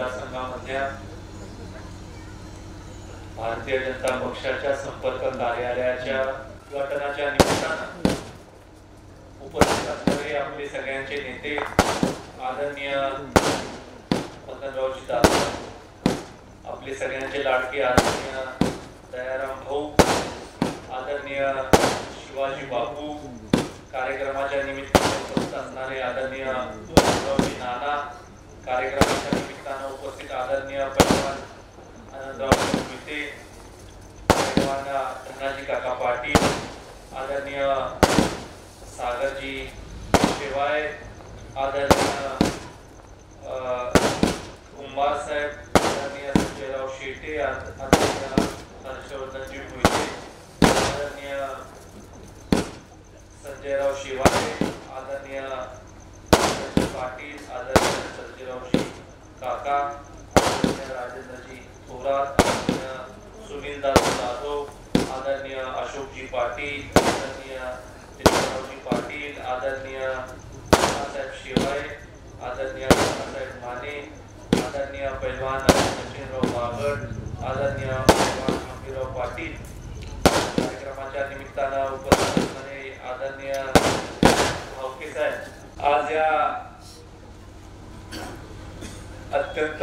मतदारसंघामधल्या भारतीय जनता पक्षाच्या संपर्क कार्यालयाच्या उद्घाटनाच्या निमित्तानं उपस्थित असणारे आपले सगळ्यांचे नेते आदरणीय मदनरावजी दादा, आपले सगळ्यांचे लाडके आदरणीय दयाराम भाऊ, आदरणीय शिवाजी बापू, कार्यक्रमाच्या निमित्ताने उपस्थित असणारे आदरणीय नाना, कार्यक्रमाच्या निमित्तानं उपस्थित आदरणीय पैलवान आनंदराव मोहिते, पैलवान धनाजी काका पाटील, आदरणीय सागरजी शेवाय, आदरणीय कुंभार साहेब, आदरणीय संजयराव शेटे, आदरणीय हर्षवर्धनजी मोहिते, आदरणीय संजयराव शेवाळे, आदरणीय पाटील, आदरणीय सर्जेरावजी काका, आदरणीय राजेंद्रजी थोरात, आदरणीय सुनीलदास जाधव, आदरणीय अशोकजी पाटील, आदरणीय दिलीपरावजी पाटील, आदरणीय नानासाहेब शेवाळे, आदरणीय नानासाहेब माने, आदरणीय पैलवान सचिनराव बागड, आदरणीय पैलवान हंबीरराव पाटील, कार्यक्रमाच्या निमित्तानं उपस्थित असणारे आदरणीय भावके साहेब, आज या अत्यंत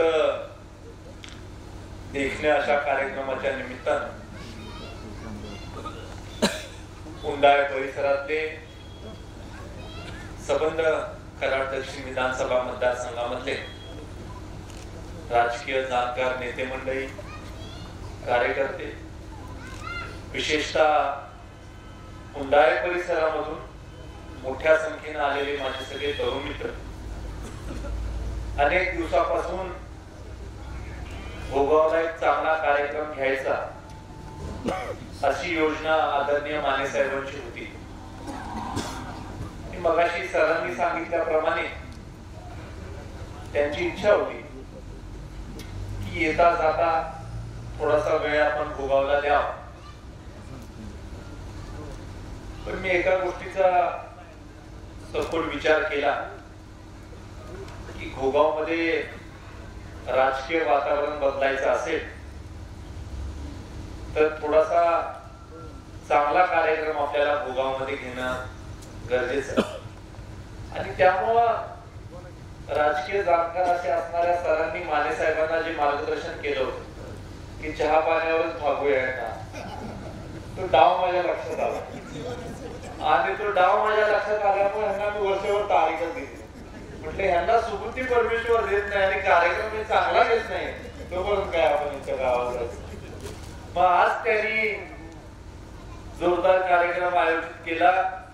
देखण्या अशा कार्यक्रमाच्या निमित्तानं उंडाळ परिसरातले सबंध कराड दक्षिण विधानसभा मतदारसंघामधले राजकीय जाणकार नेते मंडळी, कार्यकर्ते, विशेषतः उंडाळ परिसरामधून मोठ्या संख्येने आलेले माझे सगळे तरुण मित्र, अनेक दिवसापासून भोगावला एक चांगला कार्यक्रम घ्यायचा अशी योजना आदरणीय माने साहेबांची होती. मगाशी सरांनी सांगितल्याप्रमाणे त्यांची इच्छा होती की येता जाता थोडासा वेळ आपण भोगावला द्यावा. पण मी एका गोष्टीचा सखोल विचार केला की घोगाव मध्ये राजकीय वातावरण बदलायचं असेल तर थोडासा चांगला कार्यक्रम आपल्याला घोगाव मध्ये घेणं गरजेचं आहे. आणि त्यामुळं राजकीय जाणकार असे असणाऱ्या सरांनी माने साहेबांना जे मार्गदर्शन केलं होतं की चहा पाण्यावरच भागूया ना, तो डाव माझ्या लक्षात आला. आणि तो डाव माझ्या लक्षात आल्यामुळे ह्यांना मी वर्षभर तारीखच दिली. म्हटले ह्यांना सुबुद्धी परमेश्वर देत नाही आणि कार्यक्रम चांगला घेत नाही, तोपर्यंत काय आपण इथं गावात जायचं. मग आज त्यांनी जोरदार कार्यक्रम आयोजित केला.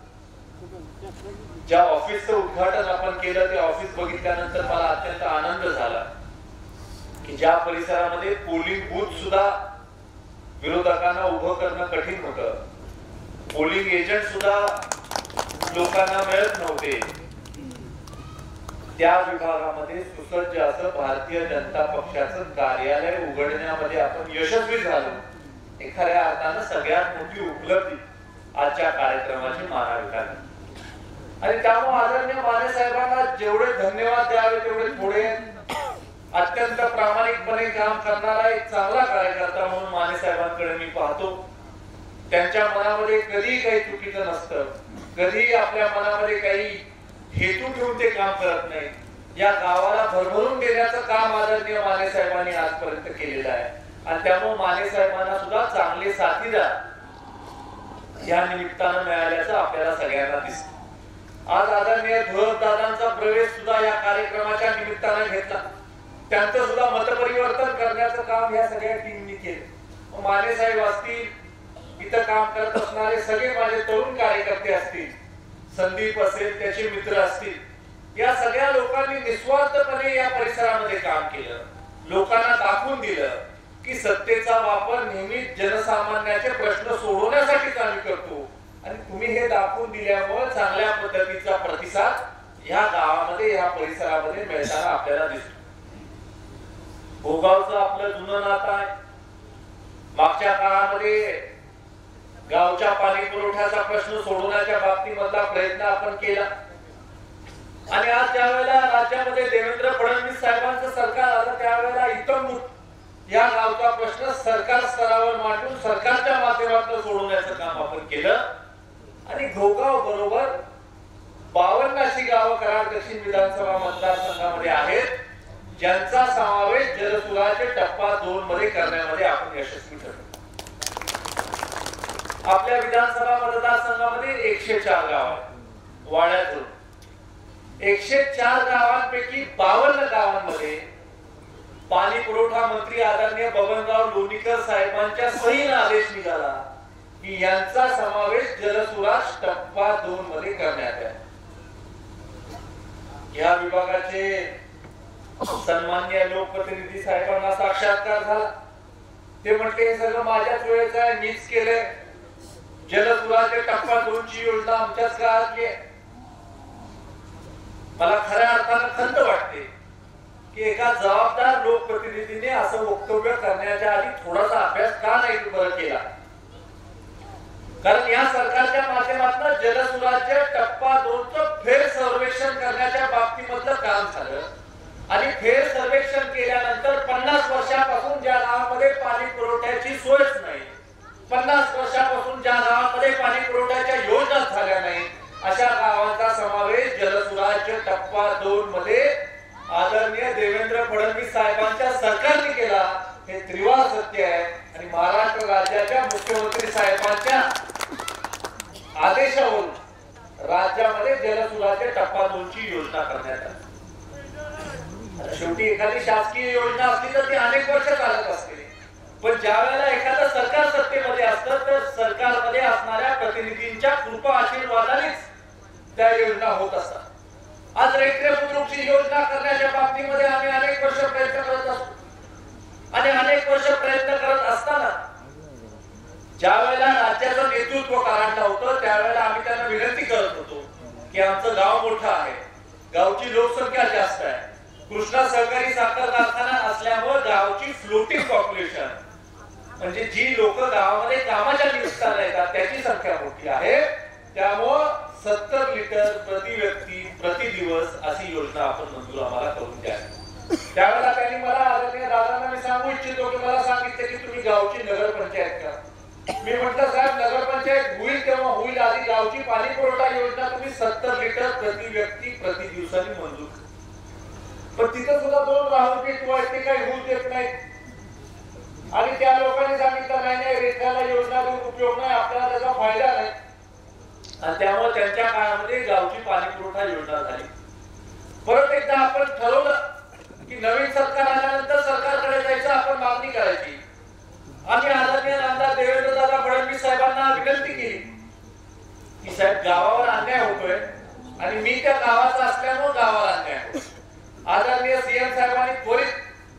ज्या ऑफिसचं उद्घाटन आपण केलं ते ऑफिस बघितल्यानंतर मला अत्यंत आनंद झाला की ज्या परिसरामध्ये पोलिंग बूथ सुद्धा विरोधकांना उभं करणं कठीण होतं, पोलिंग एजंट सुद्धा लोकांना मिळत नव्हते, त्या विभागामध्ये सुसज्ज असं भारतीय जनता पक्षाचं कार्यालय उघडण्यामध्ये आपण यशस्वी झालो. खऱ्या अर्थानं सगळ्यात मोठी उपलब्धी आजच्या कार्यक्रमाची मानावी लागली. आणि त्यामुळे आदरणीय माने साहेबांना जेवढे धन्यवाद द्यावे तेवढे थोडे. अत्यंत प्रामाणिकपणे काम करणारा एक चांगला कार्यकर्ता म्हणून माने साहेबांकडे मी पाहतो. त्यांच्या मनामध्ये कधी काही चुकीचं नसतं, कधी आपल्या मनामध्ये काही हेतू ठेवून ते काम करत नाही. या गावाला भरभरून देण्याचं काम आदरणीय माने साहेबांनी आजपर्यंत केलेलं आहे. आणि त्यामुळे माने साहेबांना सुद्धा चांगले साथीदार या निमित्तानं मिळाल्याचं आपल्याला सगळ्यांना दिसतं. आज आदरणीय धुळप दादांचा प्रवेश सुद्धा या कार्यक्रमाच्या निमित्तानं घेतला. त्यांचं सुद्धा मतपरिवर्तन करण्याचं काम या सगळ्या टीमनी केलं. माने साहेब असतील, इथं काम करत असणारे सगळे माझे तरुण कार्यकर्ते असतील, संदीप असेल, त्याचे मित्र असतील, या सगळ्या लोकांनी निस्वार्थपणे या परिसरामध्ये काम केलं. लोकांना दाखवून दिलं की सत्तेचा वापर नेहमी जनसामान्याचे प्रश्न सोडवण्यासाठीच आम्ही करतो. आणि तुम्ही हे दाखवून दिल्यामुळे चांगल्या पद्धतीचा प्रतिसाद या गावामध्ये, या परिसरामध्ये मिळताना आपल्याला दिसतो. भोगावचं आपलं जुनं नातं आहे. मागच्या काळामध्ये गावच्या पाणी पुरवठ्याचा प्रश्न सोडवण्याच्या बाबतीमधला प्रयत्न आपण केला. आणि आज ज्या वेळेला राज्यामध्ये देवेंद्र फडणवीस साहेबांचं सरकार आलं त्यावेळेला प्रश्न सरकार स्तरावर मांडून सरकारच्या माध्यमातून सोडवण्याचं काम आपण केलं आणि घोगाव बरोबर 52 अशी गावं कराड दक्षिण विधानसभा मतदारसंघामध्ये आहेत ज्यांचा समावेश जलसुराचे टप्पा 2 मध्ये करण्यामध्ये आपण यशस्वी ठरलो. आपल्या विधानसभा मतदारसंघामध्ये 104 गाव आहेत. वाड्यातून 104 गावांपैकी 52 गावांमध्ये पाणी पुरवठा मंत्री आदरणीय बबनराव लोणीकर साहेबांच्या सहीने आदेश निघाला की यांचा समावेश जलसुराज टप्पा 2 मध्ये करण्यात आहे. या विभागाचे सन्माननीय लोकप्रतिनिधी साहेबांना साक्षात्कार झाला. ते म्हटले हे सगळं माझ्याच वेळेचं आहे, मीच केलंय. जलसुराचे टप्पा 2 ची योजना आमच्याच काळातली आहे. मला खऱ्या अर्थानं खंत वाटते की एका जबाबदार लोकप्रतिनिधीने असं वक्तव्य करण्याच्या आधी थोडासा अभ्यास का नाही बरं केला. कारण या सरकारच्या माध्यमातून जलसुराज्य टप्पा 2 चं फेर सर्वेक्षण करण्याच्या बाबतीमधलं काम झालं आणि फेर सर्वेक्षण केल्यानंतर 50 वर्षापासून ज्या गावामध्ये पाणी पुरवठ्याची सोयच नाही, 50 वर्षापासून ज्या गावामध्ये पाणी पुरवठ्याच्या योजना झाल्या नाही, अशा गावांचा समावेश जलसुराज्य टप्पा 2 मध्ये आदरणीय देवेंद्र फडणवीस साहेबांच्या सरकारने केला. हे त्रिवार सत्य आहे आणि महाराष्ट्र राज्याच्या मुख्यमंत्री साहेबांच्या आदेशावरून राज्यामध्ये जलसुराज्य टप्पा 2 ची योजना करण्यात आली. शेवटी एखादी शासकीय योजना असली तर ती अनेक वर्ष चालत असते, पण ज्या वेळेला एखादं सरकार सत्तेमध्ये असतं तर सरकारमध्ये असणाऱ्या प्रतिनिधींच्या कृपा आशीर्वादानेच त्या योजना होत असतात. आज रेल्वे बुद्रुकची योजना करण्याच्या बाबतीमध्ये आम्ही अनेक वर्ष प्रयत्न करत असतो आणि अनेक वर्ष प्रयत्न करत असताना ज्या वेळेला राज्याचं नेतृत्व करायचं होतं त्यावेळेला आम्ही त्यांना विनंती करत होतो की आमचं गाव मोठं आहे, गावची लोकसंख्या जास्त आहे, कृष्णा सहकारी साखर कारखाना असल्यामुळे गावची फ्लोटिंग पॉप्युलेशन म्हणजे जी लोक गावामध्ये कामाच्या निमित्ताने येतात त्याची संख्या मोठी आहे, त्यामुळे 70 लिटर प्रति व्यक्ती प्रति दिवस अशी योजना आपण मंजूर आम्हाला करून द्या. त्यावेळेला त्यांनी मला आदरणीय दादांना मी सांगू इच्छितो की मला सांगितले की तुम्ही गावची नगरपंचायत करा. मी म्हटलं साहेब नगरपंचायत होईल तेव्हा होईल, आधी गावची पाणी पुरवठा योजना तुम्ही 70 लिटर प्रति व्यक्ती प्रति दिवसाने मंजूर. पण तिथं सुद्धा 2 राहून ते काही होऊ देत नाही आणि त्या लोकांनी सांगितलं नाही रेखाला योजना देऊन उपयोग नाही, आपल्याला त्याचा फायदा नाही आणि त्यामुळे त्यांच्या काळामध्ये गावची पाणी पुरवठा योजना झाली. परत एकदा आपण ठरवलं की नवीन सरकार आल्यानंतर सरकारकडे जायचं, आपण मागणी करायची. आम्ही आदरणीय आमदार देवेंद्रदादा फडणवीस साहेबांना विनंती केली की साहेब गावावर अन्याय होतोय आणि मी त्या गावाचा असल्यामुळे गावाला अन्याय होतो. आदरणीय सीएम साहेबांनी त्वरित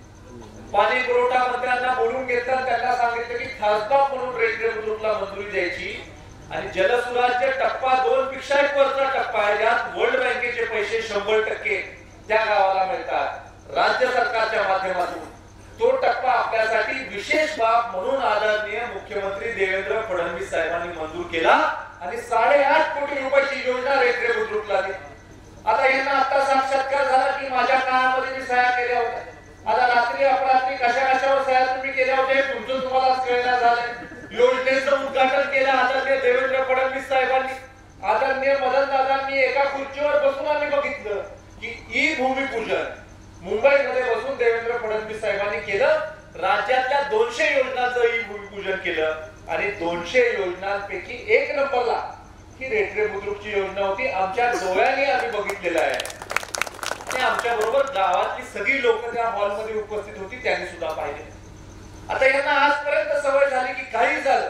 पाणी पुरवठा मंत्र्यांना बोलून घेतलं, त्यांना सांगितलं की खासदार म्हणून रेल्वे बुद्रुकला मंजुरी द्यायची आणि जलसुराज्य टप्पा 2 पेक्षा एक वरचा टप्पा आहे ज्यात वर्ल्ड बँकेचे पैसे 100% त्या गावाला मिळतात राज्य सरकारच्या माध्यमातून. तो टप्पा आपल्यासाठी विशेष बाब म्हणून आदरणीय मुख्यमंत्री देवेंद्र फडणवीस साहेबांनी मंजूर केला आणि 8.5 कोटी रुपयाची योजना रेल्वे बुद्रुकला दिली. आता यांना आता साक्षात्कार झाला की माझ्या काळामध्ये मी सह्या केल्या होत्या. आता रात्री अपरात्री कशावर सह्या तुम्ही केल्या होत्या तुमचं तुम्हाला कळणार झालंय. योजनेचं उद्घाटन केलं आदरणीय देवेंद्र फडणवीस साहेबांनी. आदरणीय मदनदादांनी एका खुर्चीवर बसून आम्ही बघितलं की ई भूमिपूजन मुंबईमध्ये बसून देवेंद्र फडणवीस साहेबांनी केलं. राज्यातल्या 200 योजनांचं ई भूमिपूजन केलं आणि 200 योजनांपैकी 1 नंबरला ही रेल्वे बुद्रुकची योजना होती. आमच्या डोळ्यांनी आम्ही बघितलेलं आहे आणि आमच्या बरोबर गावातली सगळी लोक त्या हॉलमध्ये उपस्थित होती, त्यांनी सुद्धा पाहिले. आता यांना आजपर्यंत सवय झाली की काही झालं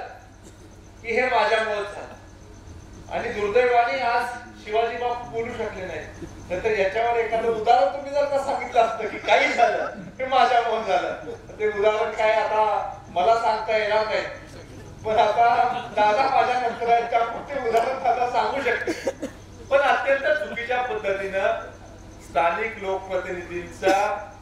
की हे माझ्यामुळे झालं आणि दुर्दैवाने आज शिवाजी बापू बोलू शकले नाही. तर याच्यावर एखादं उदाहरण तुम्ही जर का सांगितलं असतं की काही झालं हे माझ्यामुळे झालं, ते उदाहरण काय आता मला सांगता येणार नाही, पण आता दादा माझ्या नंतर ते उदाहरण दादा सांगू शकते. पण अत्यंत चुकीच्या पद्धतीनं स्थानिक लोकप्रतिनिधींच्या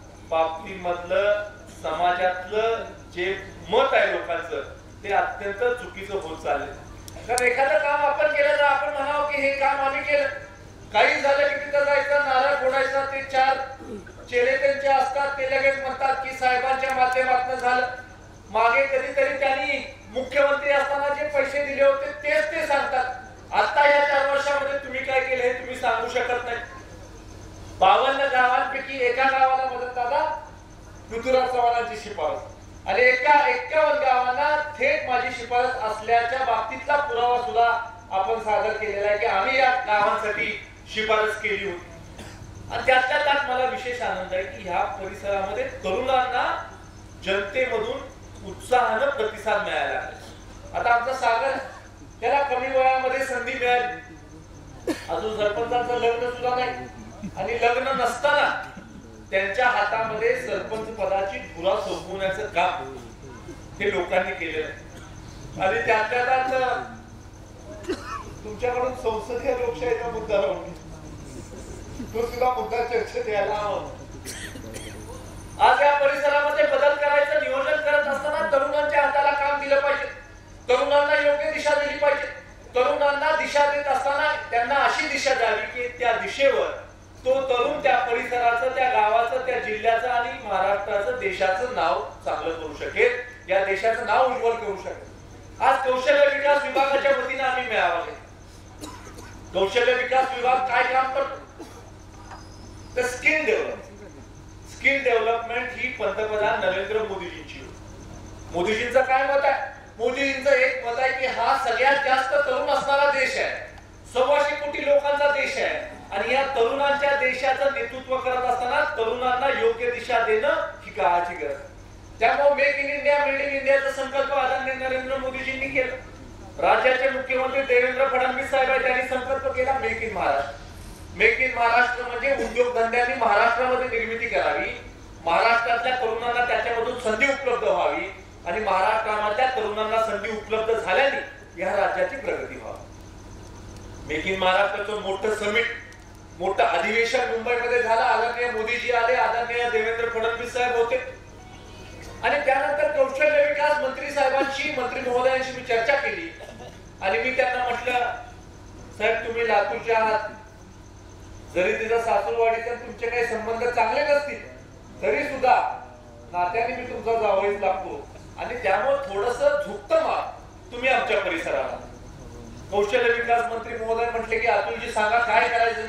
बाबतीमधलं समाजातलं जे मत आहे लोकांचं ते अत्यंत चुकीचं होत चाललंय. कारण एखादं काम आपण केलं तर आपण म्हणावं की हे काम आम्ही केलं, काही झालं की तिथं जायचं नारळ फोडायचा, ते 4 चेले त्यांचे असतात ते लगेच म्हणतात की साहेबांच्या माध्यमातून झालं. मागे कधीतरी त्यांनी मुख्यमंत्री असताना जे पैसे दिले होते तेच ते सांगतात। आता या 4 वर्षामध्ये तुम्ही काय केले हे तुम्ही सांगू शकत नाही। 52 गावांपैकी एका गावाला मदत दादा पृथ्वीराज चव्हाणांची शिफारस आणि 51 गावांना थेट माझी शिफारस असल्याच्या बाबतीतला पुरावा सुद्धा आपण सादर केलेला आहे की आम्ही या गावांसाठी शिफारस केली होती। आणि त्यातल्या त्यात मला विशेष आनंद आहे की ह्या परिसरामध्ये तरुणांना जनतेमधून उत्साहानं प्रतिसाद मिळाला। आता आमचा सागर त्याला कमी वयामध्ये संधी मिळाली, अजून सरपंचाचं लग्न सुद्धा नाही आणि लग्न नसताना त्यांच्या हातामध्ये सरपंच पदाची धुरा सोपवण्याचं काम हे लोकांनी केलेलं आहे। आणि त्यातल्या त्यात तुमच्याकडून संसदीय लोकशाहीचा मुद्दा राहून तो सुद्धा मुद्दा चर्चेत यायला हवा। आज या परिसरामध्ये बदल करायचं नियोजन करत असताना तरुणांच्या हाताला काम दिलं पाहिजे, तरुणांना योग्य दिशा दिली पाहिजे। तरुणांना दिशा देत असताना त्यांना अशी दिशा द्यावी की त्या दिशेवर तो तरुण त्या परिसराचं, त्या गावाचं, त्या जिल्ह्याचं आणि महाराष्ट्राचं, देशाचं नाव चांगलं करू शकेल, या देशाचं नाव उज्ज्वल करू शकेल। आज कौशल्य विकास विभागाच्या वतीने आम्ही मेळावा घेतला। कौशल्य विकास विभाग काय काम करतो तर स्किल डेव्हलपमेंट ही पंतप्रधान नरेंद्र मोदीजींची। मोदीजींचं काय मत आहे? मोदीजींचं एक मत आहे की हा सगळ्यात जास्त तरुण असणारा देश आहे, 125 कोटी लोकांचा देश आहे आणि या तरुणांच्या देशाचं नेतृत्व करत असताना तरुणांना योग्य दिशा देणं ही काळाची गरज आहे। त्यामुळे make in India, made in इंडियाचा संकल्प आदरणीय नरेंद्र मोदीजींनी केला। राज्याचे मुख्यमंत्री देवेंद्र फडणवीस साहेब यांनी संकल्प केला make in Maharashtra. Make in Maharashtra म्हणजे उद्योगधंद्यांनी महाराष्ट्रामध्ये निर्मिती करावी, महाराष्ट्रातल्या तरुणांना त्याच्यामधून संधी उपलब्ध व्हावी आणि महाराष्ट्रामधल्या तरुणांना संधी उपलब्ध झाल्याने या राज्याची प्रगती व्हावी। मेक इन महाराष्ट्राचं मोठं समिट, मोठं अधिवेशन मुंबईमध्ये झालं। आदरणीय मोदीजी आले, आदरणीय देवेंद्र फडणवीस साहेब होते आणि त्यानंतर कौशल्य विकास मंत्री साहेबांशी, मंत्री महोदयांशी मी चर्चा केली आणि मी त्यांना म्हटलं साहेब तुम्ही लातूरचे आहात, जरी तिचा सासूरवाडीचे तुमचे काही संबंध चांगले नसतील तरी सुद्धा नात्याने मी तुमचा जावईच लागतो आणि त्यामुळे थोडंसं झुकतं माप तुम्ही आमच्या परिसराला। कौशल्य विकास मंत्री महोदय म्हटले की अतुलजी सांगा काय करायचं।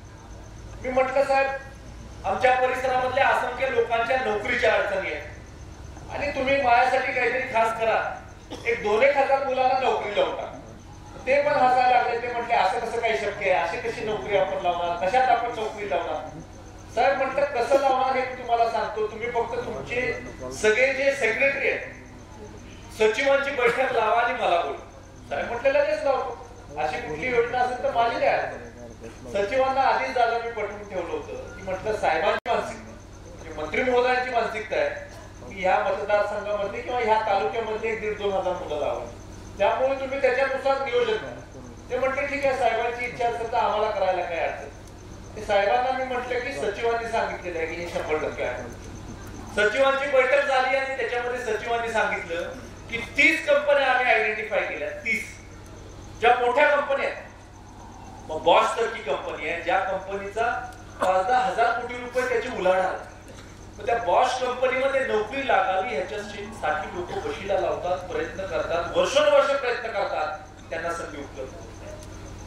मी म्हटलं साहेब आमच्या परिसरामधल्या असंख्य लोकांच्या नोकरीच्या अडचणी आहेत आणि तुम्ही माझ्यासाठी काहीतरी खास करा, एक 2-1 हजार मुलांना नोकरी लावून टाका। ते पण हसायला लागले, ते म्हटले असं कसं काही शक्य आहे, अशी कशी नोकरी आपण लावणार, कशात आपण नोकरी लावणार। साहेब म्हटलं कसं लावणार हे तुम्हाला सांगतो, तुम्ही फक्त तुमचे सगळे जे सेक्रेटरी आहेत सचिवांची बैठक लावा आणि मला बोला। साहेब म्हटलं लगेच लावतो, अशी कुठली योजना असेल तर माझी द्या। सचिवांना आधीच जागा मी पटवून ठेवलं होतं की म्हटलं साहेबांची मानसिकता म्हणजे मंत्री महोदयांची मानसिकता आहे की ह्या मतदारसंघामध्ये किंवा ह्या तालुक्यामध्ये 1-1.5-2 हजार मुलं लावायची, त्यामुळे तुम्ही त्याच्यानुसार नियोजन करा। ते म्हटले ठीक आहे, साहेबांची इच्छा असेल तर आम्हाला करायला काय अडचण। ते साहेबांना मी म्हटलं की सचिवांनी सांगितलेलं आहे की हे 100% आहे। सचिवांची बैठक झाली आणि त्याच्यामध्ये सचिवांनी सांगितलं की 30 कंपन्या आम्ही आयडेंटिफाय केल्या, 30 ज्या मोठ्या कंपन्या आहेत। मग बॉश सारखी कंपनी आहे ज्या कंपनीचा 5-10 हजार कोटी रुपये त्याची उलाढाल आहे, मग त्या बॉश कंपनीमध्ये नोकरी लागावी ह्याच्यासाठी लोक वशिला लावतात, प्रयत्न करतात, वर्षानुवर्ष प्रयत्न करतात, त्यांना संधी उपलब्ध होत नाही।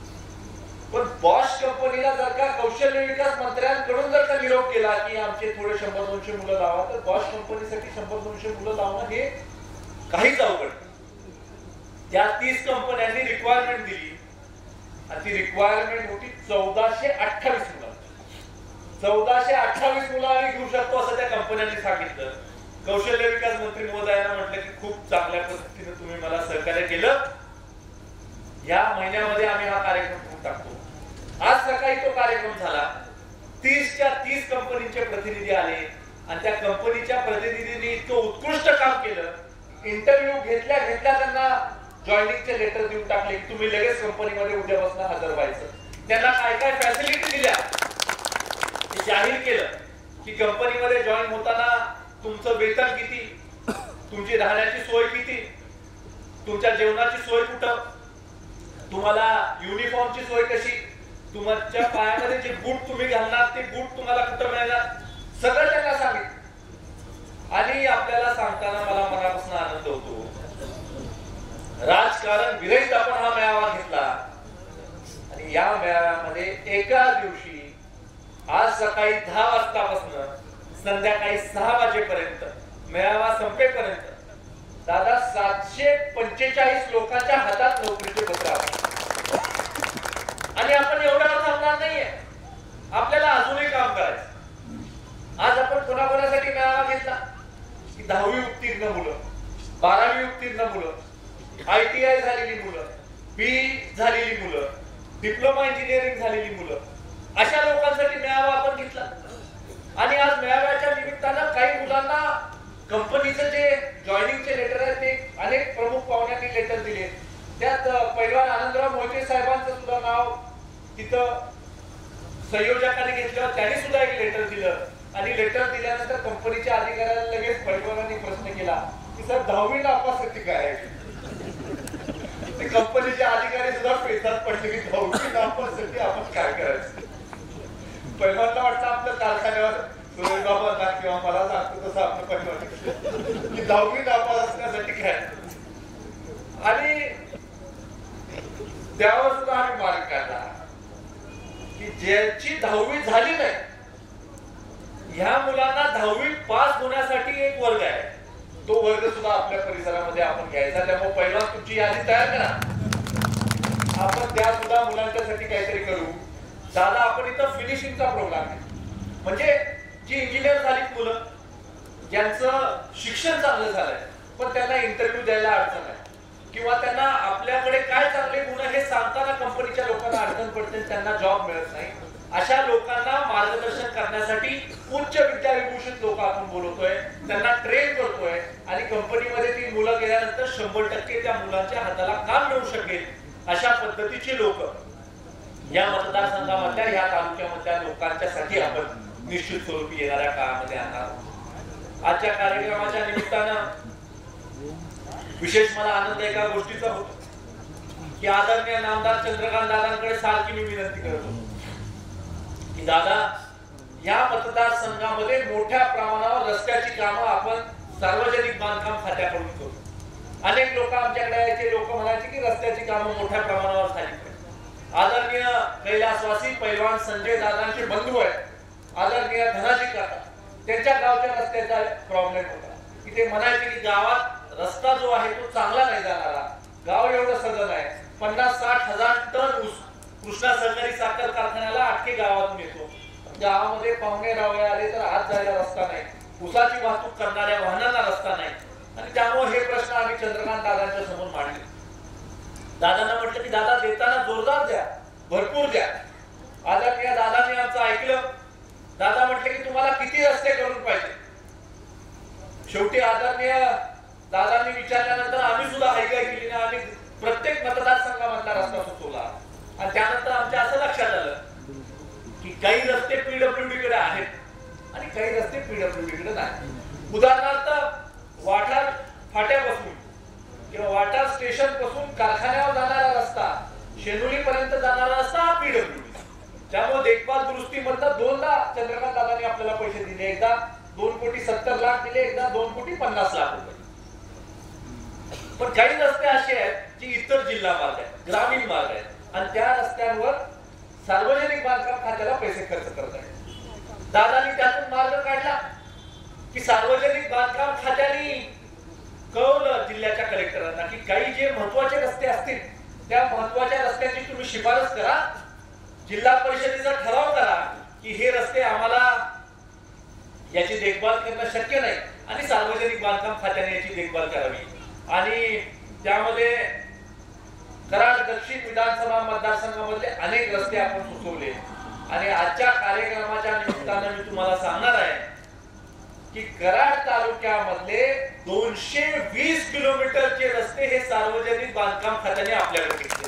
पण बॉश कंपनीला जर का कौशल्य विकास मंत्र्यांकडून जर का निरोप केला की आमचे थोडे 100-200 मुलं लावा, तर बॉश कंपनीसाठी 100-200 मुलं लावणं हे काहीच अवघड। त्या 30 कंपन्यांनी रिक्वायरमेंट दिली आणि ती रिक्वायरमेंट होती 1428 मुलं। 1428 मुलं आम्ही घेऊ शकतो असं त्या कंपन्यांनी सांगितलं। कौशल्य विकास मंत्री महोदयांना म्हटलं की खूप चांगल्या पद्धतीने तुम्ही मला सहकार्य केलं, या महिन्यामध्ये आम्ही हा कार्यक्रम करून टाकतो। आज सकाळी तो कार्यक्रम झाला, 30च्या 30 कंपनीचे प्रतिनिधी आले आणि त्या कंपनीच्या प्रतिनिधींनी इतकं उत्कृष्ट काम केलं, इंटरव्ह्यू घेतल्या त्यांना जॉईनिंगचे लेटर देऊन टाकले की तुम्ही लगेच कंपनीमध्ये उद्यापासून हजर व्हायचं। त्यांना काय काय फॅसिलिटी दिल्या हे जाहीर केलं की कंपनीमध्ये जॉईन होताना तुमचं वेतन किती, तुमची राहण्याची सोय किती, तुमच्या जेवणाची सोय कुठं, तुम्हाला युनिफॉर्मची सोय कशी, तुमच्या पायामध्ये जे बूट तुम्ही घालणार ते बूट तुम्हाला कुठं मिळणार, सगळं त्यांना सांगितलं। आणि आपल्याला सांगताना मला मनापासून राजकारण विरहित आपण हा मेळावा घेतला आणि या मेळाव्यामध्ये एका दिवशी आज सकाळी 10 वाजतापासून संध्याकाळी 6 वाजेपर्यंत मेळावा संपेपर्यंत दादा 745 लोकांच्या हातात नोकरीचे पत्र आहे आणि आपण एवढ्यावर थांबणार नाहीये. आपल्याला अजूनही काम करायचं. आज आपण कोणाकोणासाठी मेळावा घेतला की 10वी उत्तीर्ण मुलं, 12वी उत्तीर्ण मुलं, ITI झालेली मुलं, BE झालेली मुलं, डिप्लोमा इंजिनिअरिंग झालेली मुलं, अशा लोकांसाठी मेळावा आपण घेतला. आणि आज मेळाव्याच्या निमित्तानं काही मुलांना कंपनीचं जे जॉईनिंगचे लेटर आहे ते अनेक प्रमुख पाहुण्यांनी लेटर दिले. त्यात पैलवान आनंदराव मोहिते साहेबांचं सुद्धा नाव तिथं संयोजकांनी घेतलं. त्यांनी सुद्धा एक लेटर दिलं आणि लेटर दिल्यानंतर कंपनीच्या अधिकाऱ्याला लगेच पैलवानांनी प्रश्न केला की सर 10वी नापासाठी काय आहे. ते कंपनीचे अधिकारी सुद्धा पेचात पडले की 10वी नापासाठी आपण काय करायचं. पैलवानला वाटतं आपल्या कारखान्यावर सुरेश बाबांना किंवा मला सांगतो तसं आपलं पैलवान की 10वी नापास असण्यासाठी काय. आणि त्यावर सुद्धा आम्ही मार्ग काढला की ज्याची 10वी झाली नाही ह्या मुलांना 10वी पास होण्यासाठी एक वर्ग आहे. तो वर्ग सुद्धा आपल्या परिसरामध्ये आपण घ्यायचा. त्यामुळे पहिल्यांदा तुमची यादी तयार करा. आपण त्या सुद्धा मुलांच्यासाठी काहीतरी करू. दादा आपण इथं फिनिशिंगचा प्रोग्राम आहे. म्हणजे जी इंजिनियर झाली मुलं ज्यांचं शिक्षण चांगलं झालंय पण त्यांना इंटरव्ह्यू द्यायला अडचण आहे किंवा त्यांना आपल्याकडे काय चांगले गुण हे सांगताना कंपनीच्या लोकांना अडचण पडते, त्यांना जॉब मिळत नाही. अशा लोकांना मार्गदर्शन करण्यासाठी उच्च विद्याविभूषित लोक आपण बोलवतोय, त्यांना ट्रेन करतोय आणि कंपनीमध्ये ती मुलं गेल्यानंतर 100% त्या मुलांच्या हाताला काम मिळू शकेल अशा पद्धतीची लोक या मतदारसंघामधल्या या तालुक्यामधल्या लोकांच्यासाठी आपण निश्चित स्वरूपी येणाऱ्या काळामध्ये आणणार. आजच्या कार्यक्रमाच्या निमित्तानं विशेष मला आनंद एका गोष्टीचा होतो की आदरणीय नामदार चंद्रकांत दादांकडे सारखी मी विनंती करतो की दादा या मतदारसंघामध्ये मोठ्या प्रमाणावर रस्त्याची कामं आपण सार्वजनिक बांधकाम खात्याकडून करू. अनेक लोक आमच्याकडे यायचे, लोक म्हणायचे की रस्त्याची कामं मोठ्या प्रमाणावर झाली पाहिजे. आदरणीय कैलासवासी पैलवान संजय दादांचे बंधू आहेत, आदरणीय धनाजी काका, त्यांच्या गावच्या रस्त्याचा प्रॉब्लेम होता की ते म्हणायचे की गावात रस्ता जो आहे तो चांगला नाही जाणारा. गाव एवढं सगळं आहे, 50-60 हजार टन ऊस कृष्णा सहकारी साखर कारखान्याला आटके गावातून येतो. गावामध्ये पाहुणे रावळे आले तर आत जायला रस्ता नाही, ऊसाची वाहतूक करणाऱ्या वाहनांना रस्ता नाही. आणि त्यामुळे हे प्रश्न आम्ही चंद्रकांत दादांच्या समोर मांडले. दादांना म्हटलं की दादा देताना जोरदार द्या, भरपूर द्या. आदरणीय दादांनी आमचं ऐकलं. दादा म्हटले की तुम्हाला किती रस्ते करून पाहिजे. शेवटी आदरणीय दादांनी विचारल्यानंतर आम्ही सुद्धा ऐकाय केली ना, आम्ही प्रत्येक मतदारसंघामधला रस्ता सुचवला. आणि त्यानंतर आमच्या असं लक्षात आलं की काही रस्ते पीडब्ल्यूडी कडे आहेत आणि काही रस्ते पीडब्ल्यूडी कडे नाही. उदाहरणार्थ वाठार फाट्यापासून किंवा वाठार स्टेशन पासून कारखान्यावर जाणारा रस्ता, शेनुली पर्यंत जाणारा रस्ता हा पीडब्ल्यूडी. त्यामुळे देखभाल दुरुस्ती मधनं 2दा चंद्रकांत दादांनी आपल्याला पैसे दिले. एकदा 2,70,00,000 दिले, एकदा 2,50,00,000 रुपये. पण काही रस्ते असे आहेत की इतर जिल्हा मार्ग आहेत, ग्रामीण मार्ग आहेत आणि त्या रस्त्यांवर सार्वजनिक बांधकाम खात्याला पैसे खर्च करत आहेत. दादांनी त्यातून मार्ग काढला की सार्वजनिक बांधकाम खात्याने कळवलं जिल्ह्याच्या कलेक्टरांना की काही जे महत्वाचे रस्ते असतील त्या महत्वाच्या रस्त्यांची तुम्ही शिफारस करा, जिल्हा परिषदेचा ठराव करा की हे रस्ते आम्हाला याची देखभाल करणं शक्य नाही आणि सार्वजनिक बांधकाम खात्याने याची देखभाल करावी. आणि त्यामध्ये कराड दक्षिण विधानसभा मतदारसंघामधले अनेक रस्ते आपण सुचवले. आणि आजच्या कार्यक्रमाच्या निमित्तानं मी तुम्हाला सांगणार आहे की कराड तालुक्यामधले 220 किलोमीटरचे रस्ते हे सार्वजनिक बांधकाम खात्याने आपल्याकडे घेतले.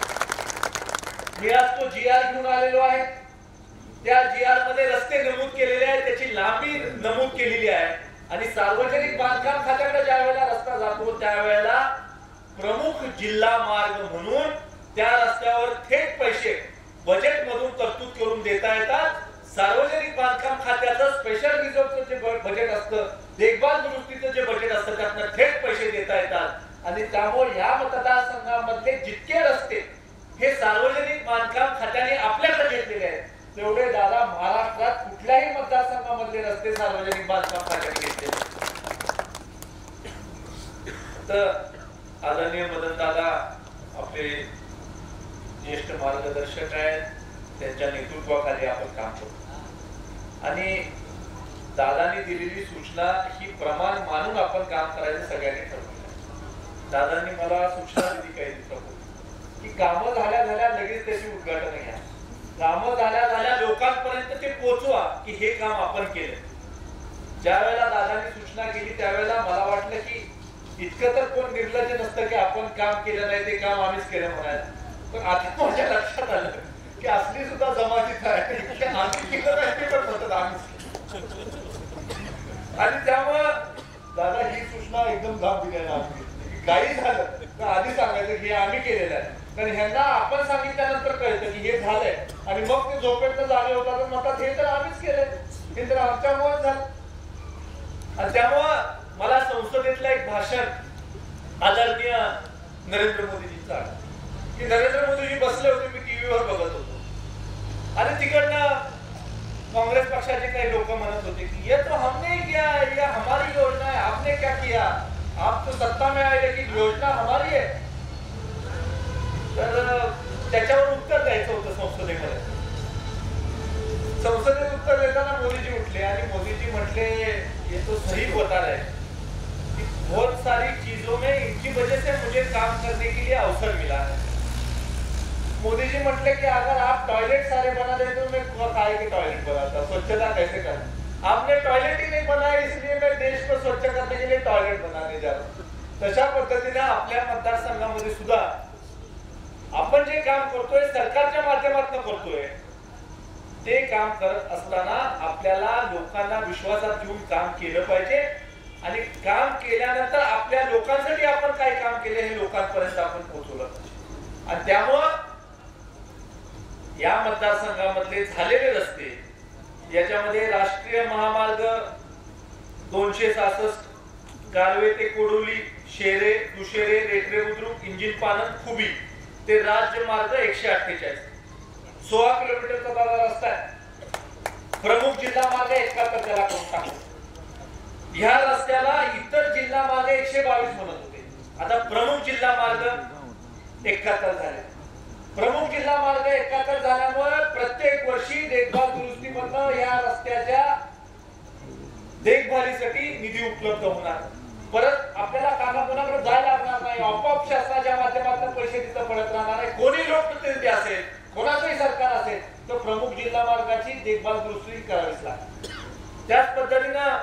मी आज तो GR घेऊन आलेलो आहे. त्या GR मध्ये रस्ते नमूद केलेले आहेत, त्याची लांबी नमूद केलेली आहे. आणि सार्वजनिक बांधकाम खात्याकडे ज्या वेळेला रस्ता जातो त्यावेळेला प्रमुख जिल्हा मार्ग म्हणून त्या रस्त्यावर थेट पैसे बजेट मधून तरतूद करून देता येतात. सार्वजनिक बांधकाम खात्याचं स्पेशल रिझर्वचं जे बजेट असतं, देखभाल दुरुस्तीचं जे बजेट असतं त्यातनं थेट पैसे देता येतात. आणि त्यामुळे या मतदारसंघात फक्त आदरणीय मदनदादा आपले ज्येष्ठ मार्गदर्शक आहेत, त्यांच्या नेतृत्वाखाली आपण काम करतो आणि दादांनी दिलेली सूचना ही प्रमाण मानून आपण काम करायचं सगळ्यांनी ठरवलं. दादांनी मला सूचना दिली काही दिवसापूर्वी की कामं झाल्या लगेच त्याची उद्घाटन घ्या, कामं झाल्या लोकांपर्यंत ते पोहोचवा की हे काम आपण केलं. ज्या वेळेला दादांनी सूचना केली त्यावेळेला मला वाटलं की इतकं तर कोण निर्लज्ज नसतं की आपण काम केलं नाही, ते काम आम्हीच केलं म्हणायला. पण आता माझ्या लक्षात आलं की असली सुद्धा जमातीत आहे की आम्ही केलं नाही ते पण म्हणतात आम्हीच. आणि त्यामुळं दादा ही सूचना एकदम गांभीर्याने आम्ही काही झालं तर आधी सांगायचं की हे आम्ही केलेलं आहे. कारण ह्यांना आपण सांगितल्यानंतर कळतं की हे झालंय आणि मग ते झोपेत जागे होतात म्हणतात हे तर आम्हीच केलंय, हे तर आमच्यामुळेच झालं. आणि त्यामुळं मला संसदेतलं एक भाषण आदरणीय नरेंद्र मोदीजींचं आठवलं की नरेंद्र मोदीजी बसले होते, मी टीव्हीवर बघत होतो आणि तिकडनं कांग्रेस पक्षाचे काही लोक म्हणत होते की ये तो हमने किया है, ये हमारी योजना है, आपने क्या किया, आप तो सत्ता में आए लेकिन योजना हमारी है. तर त्याच्यावर उत्तर द्यायचं होतं संसदेमध्ये. संसदेत उत्तर देताना मोदीजी उठले आणि मोदीजी म्हटले ये तो सही बता रहे कि बहुत सारी चीजों में इनकी वजह से मुझे काम करने के लिए अवसर मिला है. मोदी जी म्हटले कि अगर आप टॉयलेट सारे बना देते तो मैं काहे के टॉयलेट बनाता, स्वच्छता कैसे करना. आपने टॉयलेट ही नहीं बनाया इसलिए मैं देश को स्वच्छ करने के लिए टॉयलेट बनाने जा रहा हूं. तशा पद्धतीने आपल्या मतदारसंघामध्ये सुद्धा आपण जे काम करतोय सरकारच्या माध्यमातून करतोय ते काम करत असताना आपल्याला लोकांना विश्वासात घेऊन काम केलं पाहिजे आणि काम केल्यानंतर आपल्या लोकांसाठी आपण काय काम केले हे लोकांपर्यंत आपण पोहोचवलं पाहिजे. आणि त्यामुळं या मतदारसंघामधले झालेले रस्ते याच्यामध्ये राष्ट्रीय महामार्ग 266 गारवे ते कोडोली, शेरे, दुशेरे, रेटरे बुद्रुक, इंजिन पानन, खुबी ते राज्य मार्ग 148 16 किलोमीटरचा दादा रस्ता आहे. प्रमुख जिल्हा मार्ग 71 त्याला करून टाकला. ह्या रस्त्याला इतर जिल्हा मार्ग 122 म्हणत होते, आता प्रमुख जिल्हा मार्ग 71 झाले. प्रमुख जिल्हा मार्ग 71 झाल्यामुळे प्रत्येक वर्षी देखभाल दुरुस्तीमधून या रस्त्याच्या देखभालीसाठी निधी उपलब्ध होणार. परत आपल्याला कामाकोणाकडे जायला लागणार नाही, आपोआप शासनाच्या माध्यमातून पैसे तिथं पडत राहणार आहे. कोणी लोकप्रतिनिधी असेल, कोणाचंही सरकार असेल तर प्रमुख जिल्हा मार्गाची देखभाल दुरुस्ती करावीच लागते. त्याच पद्धतीनं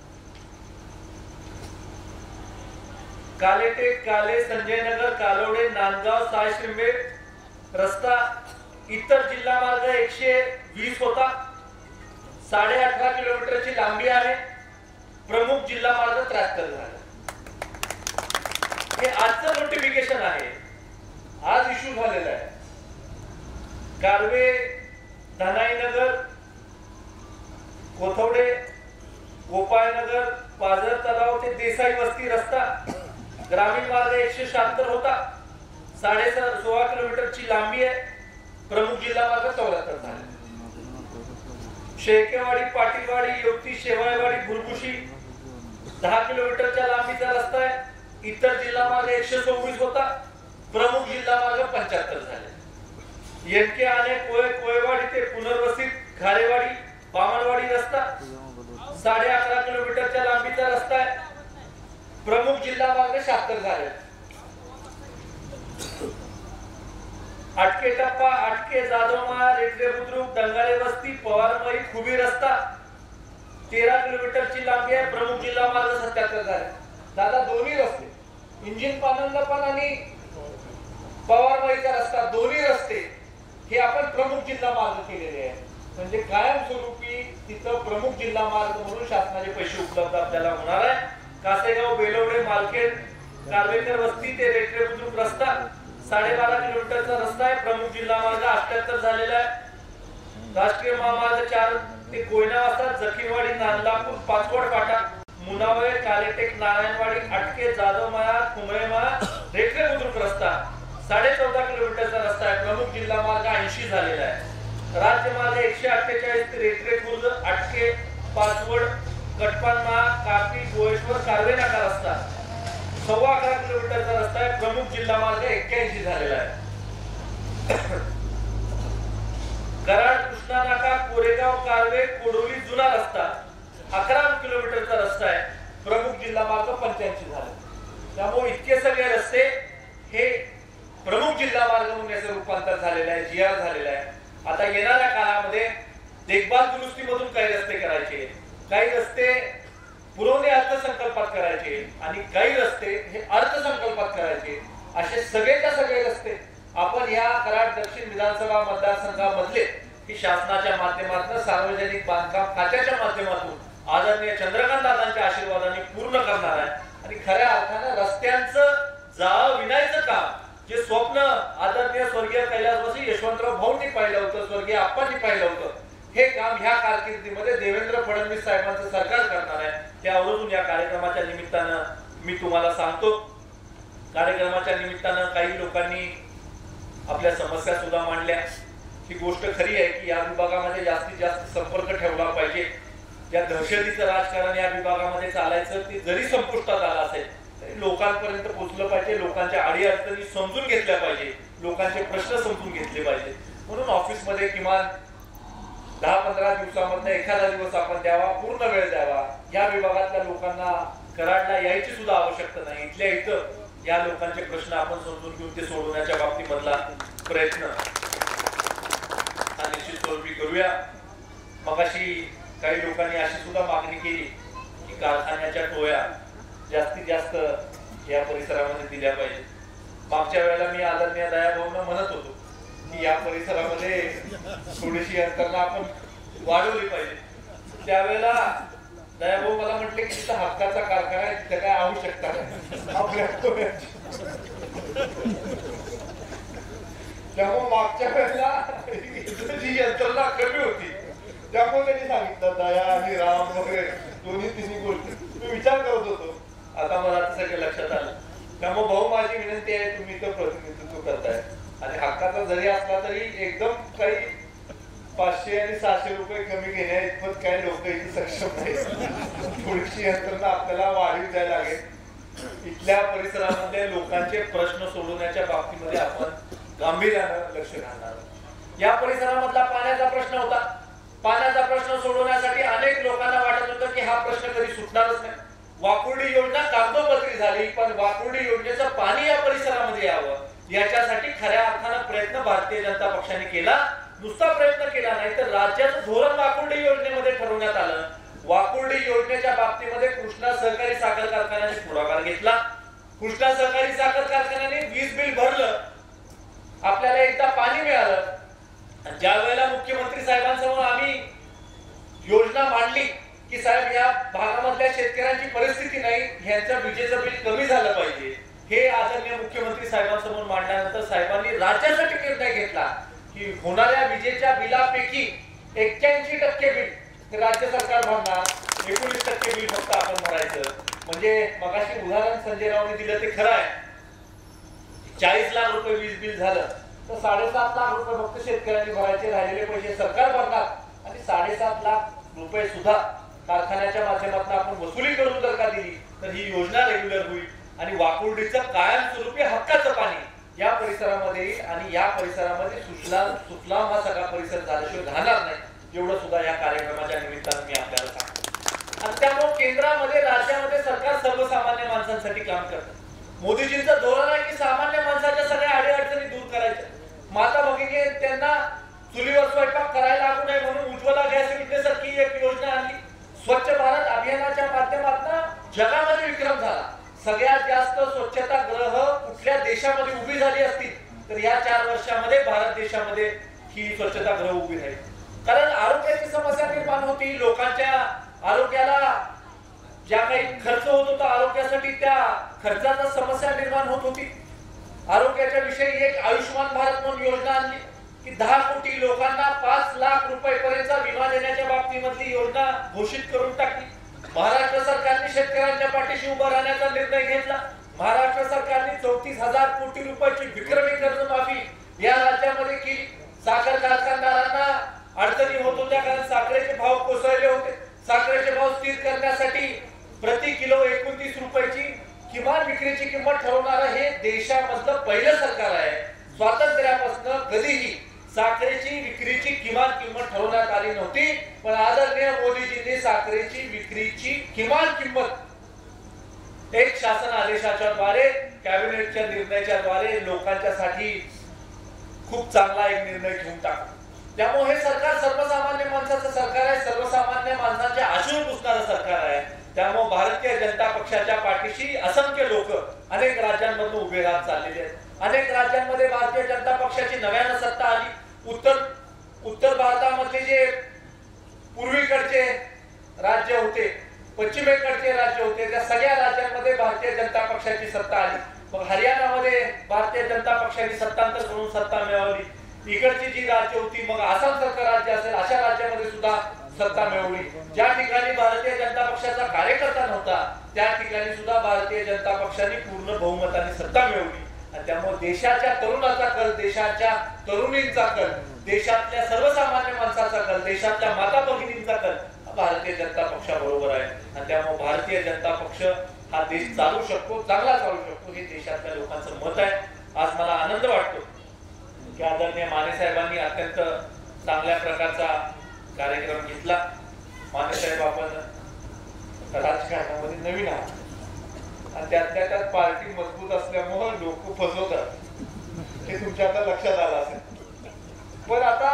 कालेटेक, काले, संजयनगर, कालोडे, नांदगाव, सायशिंबे रस्ता इतर जिल्हा मार्ग 120 होता, 18.5 किलोमीटरची लांबी आहे. प्रमुख जिल्हा मार्ग 73 झाला. हे आजचं नोटिफिकेशन आहे, आज इश्यू झालेला आहे. गारवे, धनाईनगर, कोथवडे, गोपाळनगर, पाझर तलाव ते देसाई वस्ती रस्ता ग्रामीण मार्ग 176 होता, 16.5 किलोमीटरची लांबी आहे. प्रमुख जिल्हा मार्ग 74 झाला. शेळकेवाडी, पाटीलवाडी, योक्ती, शेवाळेवाडी, भुरभुशी 10 किलोमीटरच्या लांबीचा रस्ता आहे. इतर जिल्हा मार्ग 124 होता, प्रमुख जिल्हा मार्ग 75 झाले. येनके आले कोळेवाडी ते पुनर्वसित घारेवाडी, बामणवाडी रस्ता 11.5 किलोमीटरच्या लांबीचा रस्ता आहे. प्रमुख जिल्हा मार्ग 76 झाले. आटके टप्पा, आटके, जाधवमाळ, रेटरे बुद्रुक, डंगारे वस्ती, पवारमळी, खुबी रस्ता 13 किलोमीटरची लांबी आहे. प्रमुख जिल्हा मार्ग 77 झाले. दादा दोन्ही रस्ते इंजिन पानंद पण आणि पवारमळीचा रस्ता दोन्ही रस्ते हे आपण प्रमुख जिल्हा मार्ग केलेले आहे. म्हणजे कायमस्वरूपी तिथं प्रमुख जिल्हा मार्ग म्हणून शासनाचे पैसे उपलब्ध आपल्याला होणार आहे. कासेगाव, बेलवडे, मालखेड, कारवेकर वस्ती ते रेटरे बुद्रुक रस्ता 12.5 किलोमीटरचा रस्ता आहे. प्रमुख जिल्हा मार्ग 78 झालेला आहे. राष्ट्रीय महामार्ग 4 ते कोयना वास्ता, जखीनवाडी, नांदलापूर, पाचवड फाटा, मुनावळे, कालेटेक, नारायणवाडी, आटके, जाधवमाळा, कुंभळेमाळा, रेटरे बुद्रुक रस्ता 14.5 किलोमीटरचा रस्ता आहे. प्रमुख जिल्हा मार्ग 80 झालेला आहे. राज्य मार्ग 148 ते रेटरे खुर्द, आटके, पाचवड, कटपानमाळा, कापी, गोळेश्वर, कारवे नाका रस्ता 11.25 किलोमीटरचा रस्ता आहे. प्रमुख जिल्हा मार्ग 81 झालेला आहे. कराड कृष्णा नाका कोरेगाव कारवे कोडोली जुना रस्ता 11 किलोमीटरचा रस्ता आहे. प्रमुख जिल्हा मार्ग 85 झाले. त्यामुळे इतके सगळे रस्ते हे प्रमुख जिल्हा मार्ग म्हणून याचं रूपांतर झालेलं आहे, जीआर झालेलं आहे. आता येणाऱ्या काळामध्ये देखभाल दुरुस्तीमधून काही रस्ते करायचे, काही रस्ते पुरवणी अर्थसंकल्पात करायचे आणि काही रस्ते हे अर्थसंकल्पात करायचे. असे सगळेच्या सगळे रस्ते आपण या कराड दक्षिण विधानसभा मतदारसंघामधले ही शासनाच्या माध्यमातून सार्वजनिक बांधकाम खात्याच्या माध्यमातून आदरणीय चंद्रकांत दादांच्या आशीर्वादाने पूर्ण करणार आहे. आणि खऱ्या अर्थानं रस्त्यांचं जाळं विणायचं काम जे स्वप्न आदरणीय स्वर्गीय कैलासवासी यशवंतराव भाऊंनी पाहिलं होतं, स्वर्गीय आप्पांनी पाहिलं होतं, हे काम ह्या कारकिर्दीमध्ये देवेंद्र फडणवीस साहेबांचं सरकार करणार आहे. त्यावरून या कार्यक्रमाच्या निमित्तानं मी तुम्हाला सांगतो, कार्यक्रमाच्या निमित्तानं काही लोकांनी आपल्या समस्या सुद्धा मांडल्या. ही गोष्ट खरी आहे की या विभागामध्ये जास्तीत जास्त संपर्क ठेवला पाहिजे. या दहशतीचं राजकारण या विभागामध्ये चालायचं ते जरी संपुष्टात आलं असेल तरी लोकांपर्यंत पोहोचलं पाहिजे, लोकांच्या अडीअडचणी समजून घेतल्या पाहिजे, लोकांचे प्रश्न समजून घेतले पाहिजे. म्हणून ऑफिसमध्ये किमान 10-15 दिवसामध्ये एखादा दिवस आपण द्यावा, पूर्ण वेळ द्यावा. या विभागातल्या लोकांना कराडला यायची सुद्धा आवश्यकता नाही. इथल्या इथं या लोकांचे प्रश्न आपण समजून घेऊन ते सोडवण्याच्या बाबतीमधला प्रयत्न हा निश्चित स्वरूपी करूया. मगाशी काही लोकांनी अशी सुद्धा मागणी केली की कारखान्याच्या टोळ्या जास्तीत जास्त या परिसरामध्ये दिल्या पाहिजे. मागच्या वेळेला मी आदरणीय दयाभाऊंना म्हणत होतो की या परिसरामध्ये थोडीशी यंत्रणा आपण वाढवली पाहिजे. त्यावेळेला दयाभाऊ मला म्हटले की तिथं हक्काचा कारखाना आहे, तिथे काय आवश्यकता नाही आपल्या. त्यामुळे मागच्या वेळेला जी यंत्रणा कमी होती त्यामुळे त्यांनी सांगितलं दया आणि राम वगैरे तिन्ही गोष्टी मी विचार करत होतो. आता मला सगळं लक्षात आलं. त्यामुळे भाऊ माझी विनंती आहे, तुम्ही तर प्रतिनिधित्व करताय आणि हक्काचा जरी असला तरी एकदम काही 500 आणि 600 रुपये कमी घेण्या इतपत काही लोक इथे सक्षम नाही. थोडीशी यंत्रणा आपल्याला वाढीव द्यायला लागेल. इथल्या परिसरामध्ये लोकांचे प्रश्न सोडवण्याच्या बाबतीमध्ये आपण गांभीर्यानं लक्ष घालणार. या परिसरामधला पाण्याचा प्रश्न होता. पाण्याचा प्रश्न सोडवण्यासाठी अनेक लोकांना वाटत होतं की हा प्रश्न कधी सुटणारच नाही. वाकुर्डी योजना कागदोपत्री झाली, पण वाकुर्डी योजनेचं पाणी या परिसरामध्ये यावं याच्यासाठी खऱ्या अर्थानं प्रयत्न भारतीय जनता पक्षाने केला. नुसता प्रयत्न केला नाही तर राज्याचं धोरण वाकुर्डी योजनेमध्ये ठरवण्यात आलं. वाकुर्डी योजनेच्या बाबतीमध्ये कृष्णा सहकारी साखर कारखान्याने पुढाकार घेतला. कृष्णा सहकारी साखर कारखान्याने वीज बिल भरलं, आपल्याला एकदा पाणी मिळालं. ज्या वेळेला मुख्यमंत्री साहेबांसमोर आम्ही योजना मांडली की साहेब या भागामधल्या शेतकऱ्यांची परिस्थिती नाही, ह्यांचं विजेचं बिल कमी झालं पाहिजे, हे आदरणीय मुख्यमंत्री साहेबांसमोर मांडल्यानंतर साहेबांनी राज्यासाठी निर्णय घेतला की होणाऱ्या विजेच्या बिलापैकी 81% बिल राज्य सरकार भरणार, 19% बिल फक्त आपण भरायचं. म्हणजे मगाशी उदाहरण संजय रावने दिलं ते खरं आहे. 40 लाख रुपये वीज बिल झालं तर 7.5 लाख रुपये फक्त शेतकऱ्यांनी भरायचे, राहिलेले पैसे सरकार भरणार. आणि 7.5 लाख रुपये सुद्धा कारखान्याच्या माध्यमातून आपण वसुली करून जर का दिली तर ही योजना रेग्युलर होईल आणि वाकुर्डीचं कायमस्वरूपी हक्काचं पाणी या परिसरामध्ये येईल आणि या परिसरामध्ये सुफलाम हा सगळा परिसर झाल्याशिवाय राहणार नाही, एवढं सुद्धा या कार्यक्रमाच्या निमित्तानं मी आपल्याला सांगतो. आणि त्यामुळे केंद्रामध्ये राज्यामध्ये सरकार सर्वसामान्य माणसांसाठी काम करतं. मोदीजींचं धोरण आहे की सामान्य माणसाच्या सगळ्या अडीअडचणी दूर करायच्या. माता भगिनी त्यांना चुलीवर स्वयंपाक करायला लागू नये म्हणून उज्ज्वला गॅस योजनेसारखी एक योजना आणली. स्वच्छ भारत अभियानाच्या माध्यमातून जगामध्ये विक्रम झाला. सगळ्यात जास्त स्वच्छतागृह कुठल्या देशामध्ये उभी झाली असतील तर या 4 वर्षामध्ये भारत देशामध्ये ही स्वच्छतागृह उभी राहील. कारण आरोग्याची समस्या निर्माण होती. लोकांच्या आरोग्याला ज्या काही खर्च होत होता आरोग्यासाठी त्या खर्चाचा समस्या निर्माण होत होती. आरोग्याच्या विषयी एक आयुष्यमान भारत म्हणून योजना आणली की 10 कोटी लोकांना 5 लाख रुपये पर्यंत विमा देण्याच्या बाबतीमधली योजना घोषित करून टाकली. महाराष्ट्र सरकारने शेतकऱ्यांच्या पाठीशी उभा राहण्याचा निर्णय घेतला. महाराष्ट्र सरकारने 34,000 कोटी रुपयाची विक्रमी कर्जमाफी या राज्यामध्ये केली. साखर कारखानदारांना अडचणी होत होत्या कारण साखरेचे भाव कोसळले होते. साखरेचे भाव स्थिर करण्यासाठी प्रति किलो 29 रुपयाची किमान विक्रीची किंमत ठरवणारं हे देशामधलं पहिलं सरकार आहे. स्वातंत्र्यापासून कधीही साखरेची विक्रीची किमान किंमत ठरवण्यात आली नव्हती, पण आदरणीय मोदीजींनी साखरेची विक्रीची किमान किंमत एक शासन आदेशाच्या द्वारे, कॅबिनेटच्या निर्णयाच्या द्वारे लोकांच्यासाठी खूप चांगला एक निर्णय घेऊन टाकला. त्यामुळे हे सरकार सर्वसामान्य माणसाचं सरकार आहे, सर्वसामान्य माणसांचे आशू पुसणारं सरकार आहे. त्यामुळे भारतीय जनता पक्षाच्या पाठीशी असंख्य लोक अनेक राज्यांमधून उभे राहत चाललेले आहेत. अनेक राज्यांमध्ये भारतीय जनता पक्षाची नव्यानं सत्ता आली. उत्तर भारतामधले जे पूर्वीकडचे राज्य होते, पश्चिमेकडचे राज्य होते, त्या सगळ्या राज्यांमध्ये भारतीय जनता पक्षाची सत्ता आली. मग हरियाणामध्ये भारतीय जनता पक्षाने सत्तांतर करून सत्ता मिळवली. इकडची जी राज्य होती, मग आसाम सारखं राज्य असेल, अशा राज्यामध्ये सुद्धा सत्ता मिळवली. ज्या ठिकाणी भारतीय जनता पक्षाचा कार्यकर्ता नव्हता त्या ठिकाणी सुद्धा भारतीय जनता पक्षाने पूर्ण बहुमताने सत्ता मिळवली. आणि त्यामुळे देशाच्या तरुणाचा कल, देशाच्या तरुणींचा कल, देशातल्या सर्वसामान्य माणसाचा कल, देशातल्या माता भगिनींचा कल भारतीय जनता पक्षाबरोबर आहे. आणि त्यामुळे भारतीय जनता पक्ष हा देश चालू शकतो, चांगला चालू शकतो, हे देशातल्या लोकांचं मत आहे. आज मला आनंद वाटतो की आदरणीय माने साहेबांनी अत्यंत चांगल्या प्रकारचा कार्यक्रम घेतला. माने साहेब, आपण राजकारणामध्ये नवीन आहात आणि त्यातल्या त्यात पार्टी मजबूत असल्यामुळे लोक फसवतात, हे तुमच्या आता लक्षात आलं असेल. पण आता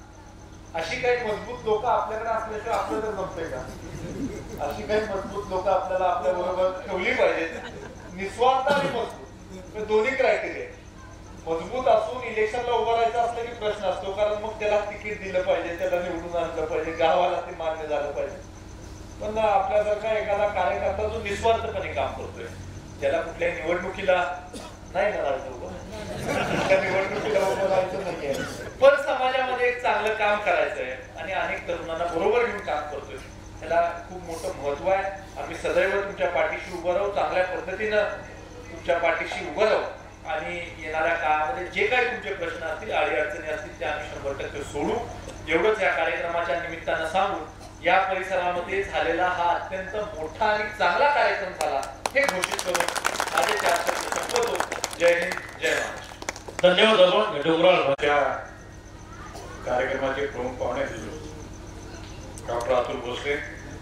अशी काही मजबूत लोक आपल्याकडे असल्याशिवाय आपल्याला जमतंय का? अशी काही मजबूत लोक आपल्याला आपल्या बरोबर ठेवली पाहिजेत, निस्वार्थ आणि मजबूत, दोन्ही क्रायटेरिया. मजबूत असून इलेक्शनला उभं राहायचं असलं की प्रश्न असतो, कारण मग त्याला तिकीट दिलं पाहिजे, त्याला निवडून आणलं पाहिजे, गावाला ते मान्य झालं पाहिजे. पण आपल्यासारखा एखादा कार्यकर्ता जो निस्वार्थपणे काम करतोय, त्याला कुठल्याही निवडणुकीला नाही म्हणायचं, निवडणुकीला उभं राहायचं नाहीये, पण समाजामध्ये एक चांगलं काम करायचंय आणि अनेक तरुणांना बरोबर घेऊन काम करतोय, त्याला खूप मोठं महत्व आहे. आम्ही सदैव तुमच्या पाठीशी उभं राहू, चांगल्या पद्धतीनं तुमच्या पाठीशी उभं राहू आणि येणाऱ्या काळामध्ये जे काही तुमचे प्रश्न असतील, अडीअडचणी असतील, ते आम्ही 100% सोडू. एवढंच या कार्यक्रमाच्या निमित्तानं सांगून या परिसरामध्ये झालेला हा अत्यंत मोठा आणि चांगला कार्यक्रम झाला हे घोषित करून माझे 4 शब्द संपवतो. जय हिंद, जय महाराष्ट्र. धन्यवाद. आपण डोंगराळ कार्यक्रमाचे प्रमुख पाहुणे डॉक्टर अतुल भोसले,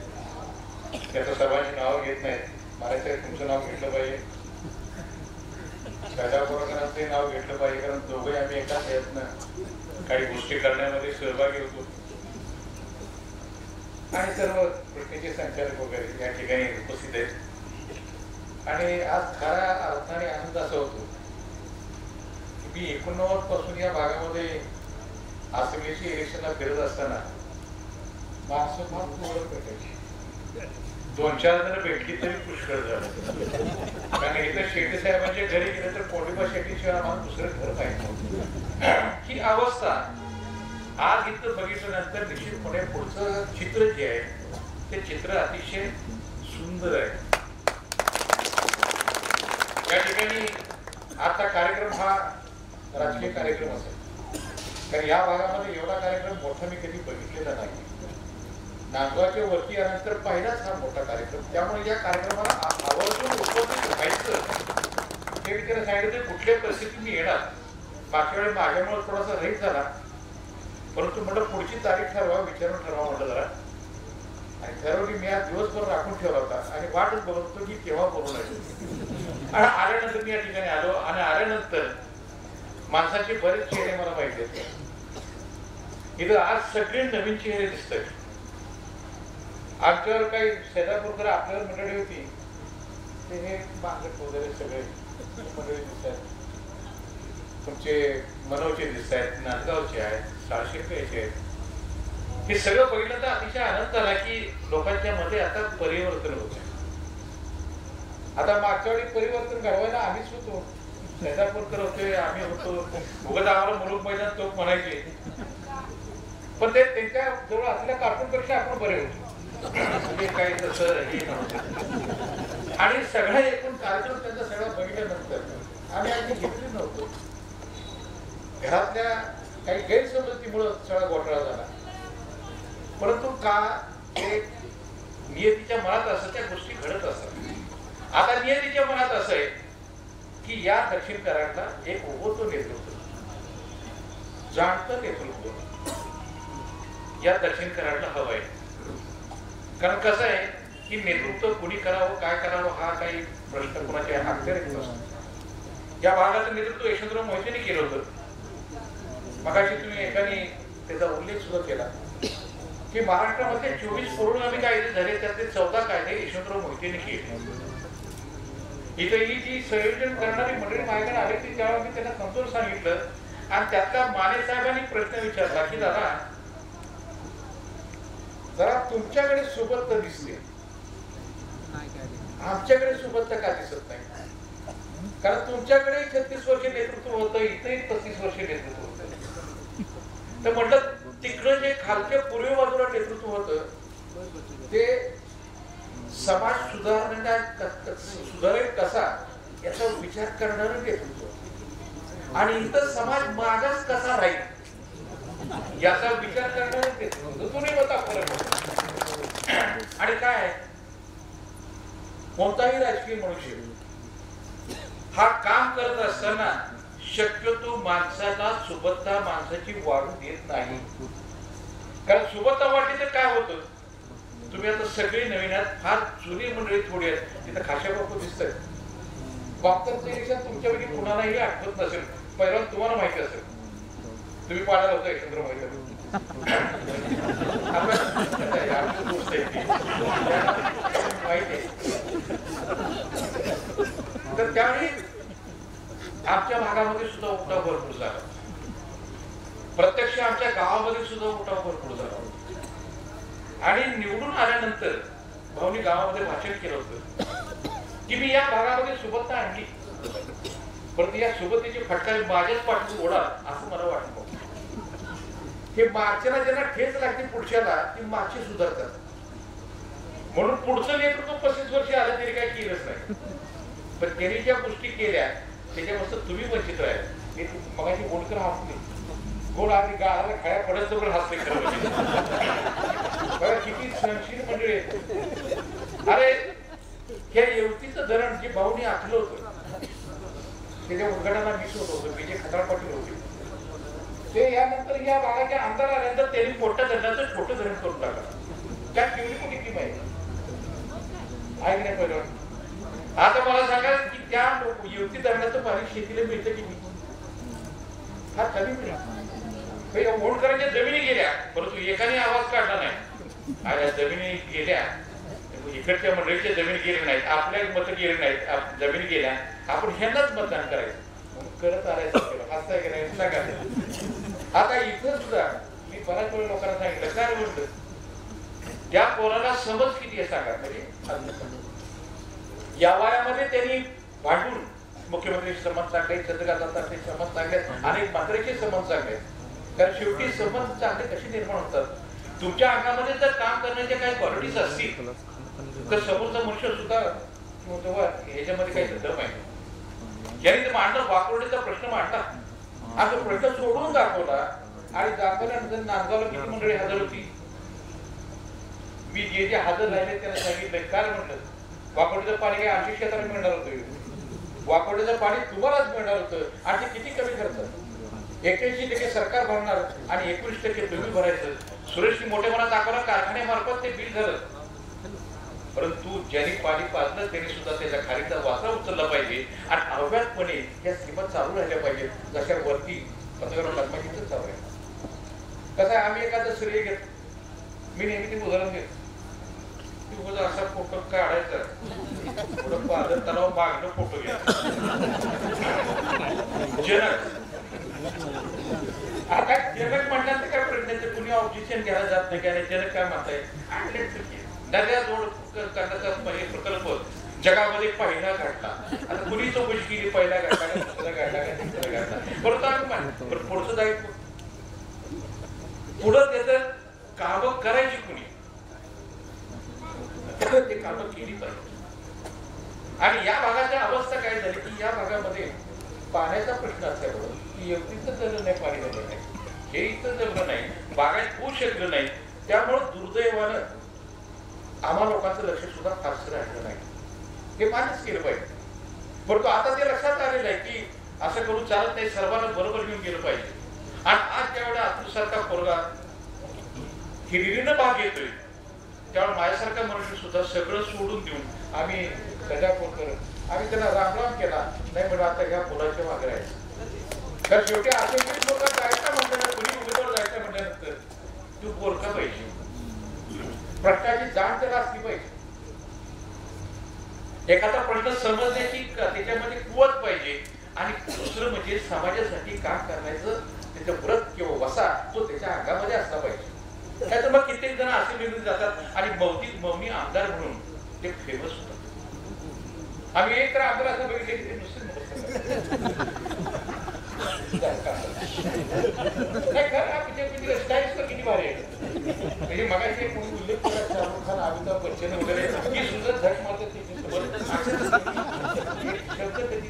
त्याचं सर्वांची नाव घेत नाहीत. महाराज तुमचं नाव घेतलं पाहिजे, राजापूरकरांचे नाव घेतलं पाहिजे, कारण दोघे आम्ही एका प्रयत्न काही गोष्टी करण्यामध्ये सहभागी होतो आणि सर्व कृतीचे संचालक वगैरे या ठिकाणी उपस्थित आहेत. आणि आज खऱ्या अर्थाने आनंद असा होतो की मी 89 पासून या भागामध्ये असेंब्लीची इलेक्शनला फिरत असताना माणसं फार ओळख भेटायची, 2-4 जण भेटली तरी पुष्कळ झालं. कारण इथं शेट्टी साहेबांच्या घरी गेलं तर कोंडीबा शेट्टीशिवाय आम्हाला दुसरं घर पाहिजे. ही अवस्था आज इथं बघितल्यानंतर निश्चितपणे पुढचं चित्र जे आहे ते चित्र अतिशय सुंदर आहे. या ठिकाणी आजचा कार्यक्रम हा राजकीय कार्यक्रम असेल, कारण या भागामध्ये एवढा कार्यक्रम मोठा मी कधी बघितलेला नाही. नांदगावच्या वरती आल्यानंतर पहिलाच हा मोठा कार्यक्रम, त्यामुळे या कार्यक्रमाला आवर्जून उपस्थित व्हायचं हे मी त्याला सांगितलं. कुठल्या परिस्थितीत मी येणार, मागच्या वेळी माझ्यामुळे थोडासा रहित झाला, परंतु म्हटलं पुढची तारीख ठरवा, विचारून ठरवा म्हटलं जरा, आणि ठरवली. मी आज दिवसभर राखून ठेवला होता आणि वाटच बघत होतो की केव्हा बोलून आणि आल्यानंतर मी या ठिकाणी आलो. आणि आल्यानंतर माणसाचे बरेच चेहरे मला माहिती आहेत. इथं आज सगळे नवीन चेहरे दिसत आहेत. आमच्यावर काही सैदापूरकर आपल्यावर मंडळी होती, ते हे बांगट वगैरे सगळे मंडळी दिसत आहेत. तुमचे मनोचे दिसत आहेत, नांदगावचे आहेत, साळशेरचे आहेत. हे सगळं बघितलं तर अतिशय आनंद झाला की लोकांच्या मध्ये आता परिवर्तन होत आहे. आता मागच्या वेळी परिवर्तन घडवायला आम्हीच होतो, सैदापूरकर होते, आम्ही होतो. उगाच आम्हाला मुलुक मैदान तोक म्हणायचे, पण ते त्यांच्या जवळ असलेल्या कार्टूनपेक्षा आपण बरे होतो. म्हणजे काही तसं हे नव्हतं. आणि सगळ्या एकूण कार्यक्रम त्यांचा सगळा बघितल्यानंतर आम्ही अगदी घेतले नव्हतो. घरातल्या काही गैरसमजुतीमुळे सगळा घोटाळा झाला. परंतु का ते नियतीच्या मनात असं त्या गोष्टी घडत असतात. आता नियतीच्या मनात असं आहे की या दक्षिण कराडला एक उभं नेतृत्व, जाणतं नेतृत्व या दक्षिण कराडला हवं आहे. कारण कसं आहे की नेतृत्व कुणी करावं, काय करावं हा काही प्रश्न कोणाच्या अखत्यारीत नसतो. या भागाचं नेतृत्व यशवंतराव मोहितेंनी केलं होतं. मगाशी तुम्ही एकाने त्याचा उल्लेख सुद्धा केला की महाराष्ट्रामध्ये 24 पूर्वगामी कायदे झाले, त्यातले 14 कायदे यशवंतराव मोहितेंनी केले. इथे ही जी संयोजन करणारी मंडळी माझ्याकडे आली ती त्यावेळी मी त्यांना समजून सांगितलं आणि त्यातला माने साहेबांनी प्रश्न विचारला की दादा जरा तुमच्याकडे सुबत्ता दिसते, आमच्याकडे सुबत्ता का दिसत नाही? कारण तुमच्याकडे 36 वर्ष नेतृत्व होतं, इथेही 35 वर्ष नेतृत्व होतं. तर म्हटलं तिकडं जे खालच्या पूर्व बाजूला नेतृत्व होतं ते समाज सुधारेल कसा याचा विचार करणारं नेतृत्व आणि इथं समाज मागास कसा राहील याचा विचार करणारं नेतृत्व. तुम्ही बघा फरक. आणि काय कोणताही राजकीय मनुष्य हा काम करत असताना शक्यतो माणसाला सुबत्ता माणसाची वाढू देत नाही. कारण सुबत्ता वाढली तर काय होतं, तुम्ही आता सगळे नवीन आहात, फार जुनी मंडळी थोडी आहेत, तिथं खाशा बापू दिसतात. बापतांच्या दिवसात तुमच्यापैकी कुणालाही आठवत नसेल, पहिला तुम्हाला माहिती असेल, तुम्ही पाहायला होता यशवंतराव मोहिते माहिती. तर त्यावेळी आमच्या भागामध्ये सुद्धा उठाव भरपूर झाला, प्रत्यक्ष आमच्या गावामध्ये सुद्धा उठाव भरपूर झाला. आणि निवडून आल्यानंतर भाऊनी गावामध्ये भाषण केलं होतं की मी या भागामध्ये सुबत्ता आणली, परंतु या सुबत्तेची फटकारी माझ्याच पाठीत ओढा असं मला वाटतं. हे मागच्याला ज्यांना ठेच लागते पुढच्याला ती मागची सुधारतात. म्हणून पुढचं नेतृत्व 35 वर्ष आलं तरी काही केलंच नाही. पण त्यांनी ज्या गोष्टी केल्या त्याच्यापासून तुम्ही वंचित राहील. मगाशी गोडकर हसले, गोड आधी गाळाला खाया पडत तर हसले खरं. किती सहनशील मंडळी आहेत. अरे हे येवतीचं धरण जे भाऊनी आखलं होतं त्याच्या उद्घाटनाला मिस होत होतं, विजय खताळ पाटील होते ते. यानंतर या भागाच्या आमदार आल्यानंतर त्यांनी मोठ्या धरणाचं छोटं धरण करून टाकलं. त्या केवढी कुठे किंमत आहे नाही पहिलं. आता मला सांगा की त्या युवती धरणाचं पाणी शेतीला मिळतं की नाही? फार कमी मिळेल. मोडकरांच्या जमिनी गेल्या, परंतु एकाने आवाज काढला नाही. आज जमिनी गेल्या, इकडच्या मंडळीच्या जमिनी गेल्या नाहीत, आपल्या मतं गेले नाहीत, जमिनी गेल्या, आपण ह्यांनाच मतदान करायचं करत आलायचं असं की नाही सांगा. आता इथं सुद्धा मी बऱ्याच वेळ लोकांना सांगितलं काय म्हणतं त्या पोराला समज किती आहे सांगा. म्हणजे या वयामध्ये त्यांनी भांडून मुख्यमंत्री संबंध चांगले, चंद्रकांत संबंध चांगले, अनेक मंत्र्याचे संबंध चांगले. कारण शेवटी संबंध चांगले कसे निर्माण होतात, तुमच्या अंगामध्ये जर काम करण्याच्या काही क्वालिटीज असतील तर समोरचा मनुष्य सुद्धा ह्याच्यामध्ये काही दम आहे. ज्यांनी ते मांडलं वाकोर्डेचा प्रश्न मांडला आणि तो प्रश्न सोडून दाखवला आणि दाखवल्यानंतर नांदगावला किती मंडळी हजर होती. मी जे हजर राहिले त्यांना सांगितलं काय म्हणलं वाकोर्डेचं पाणी काही 80 क्षेत्राला मिळणार होतं, वाकोर्डेचं पाणी तुम्हालाच मिळणार होतं आणि ते किती कमी खर्च 81% सरकार भरणार आणि 19% तुम्ही भरायचं. सुरेश मोठेपणा दाखवला कारखान्यामार्फत ते बिल झालं, परंतु ज्यांनी पाणी पाजलं त्यांनी सुद्धा त्याच्या खालीचा वासा उचलला पाहिजे आणि अव्यातपणे या सीमा चालू राहिल्या पाहिजे जशा वरती पंतप्रधान लग्नाचीच चालू आहे. कसं आहे आम्ही एखादं श्रेय घेत, मी नेहमी ते उदाहरण घेत की असा फोटो काढायचा पुढं पाजर तलाव मागणं फोटो घ्यायचा. जनक आता जनक म्हणल्यानंतर काय प्रश्न कुणी ऑब्जेक्शन घ्यायला जात नाही. काय जनक काय म्हणताय नद्या जोड करण्याचा प्रकल्प जगामध्ये पहिला घडला. आता कुणी चौकशी केली पहिला घडला दुसरा घडला का तिसरा घडला, परंतु आम्ही पुढचं दायित्व पुढं त्याचं काम करायची कुणी ते काम केली पाहिजे. आणि या भागाची अवस्था काय झाली की या भागामध्ये पाण्याचा प्रश्न असल्यामुळे की एवढीच जमलं नाही, पाणी जमलं नाही, हे इथं जमलं नाही, बागायत होऊ शकलं नाही. त्यामुळे दुर्दैवानं आम्हा लोकांचं लक्ष सुद्धा फारसं राहिलं नाही. हे मान्यच केलं पाहिजे. परंतु आता ते लक्षात आलेलं आहे की असं करून चालत नाही, सर्वांना बरोबर घेऊन गेलं पाहिजे. आणि आज ज्यावेळेला अतुलसारखा पोरगा हिरिरीनं भाग घेतोय त्यावेळेला माझ्यासारखा मनुष्य सुद्धा सगळं सोडून देऊन आम्ही गजापूरकर आम्ही त्यांना रामराम केला नाही म्हणजे आता ह्या मुलाच्या मागे राहायचं. तर शेवटी असेंब्लीत लोक जायचं म्हटल्यानंतर कुणी उमेदवार जायचं म्हटल्यानंतर तू पोरका पाहिजे, प्रश्नाची जाण त्याला असली पाहिजे, एखादा प्रश्न समजण्याची त्याच्यामध्ये कुवत पाहिजे. आणि दुसरं म्हणजे समाजासाठी काम करण्याचं त्याचं व्रत किंवा वसा तो त्याच्या अंगामध्ये असला पाहिजे. त्यात मग कित्येक जण असे निवडून जातात आणि मौनी आमदार म्हणून ते फेमस होतात. आम्ही एक तर आमदार असं बघितले की ते नुसते किती भारी आहे. म्हणजे मगाशी कोणी उल्लेख केला शाहरुख खान, अमिताभ बच्चन वगैरे ही सुद्धा झक मारतात शब्द कधी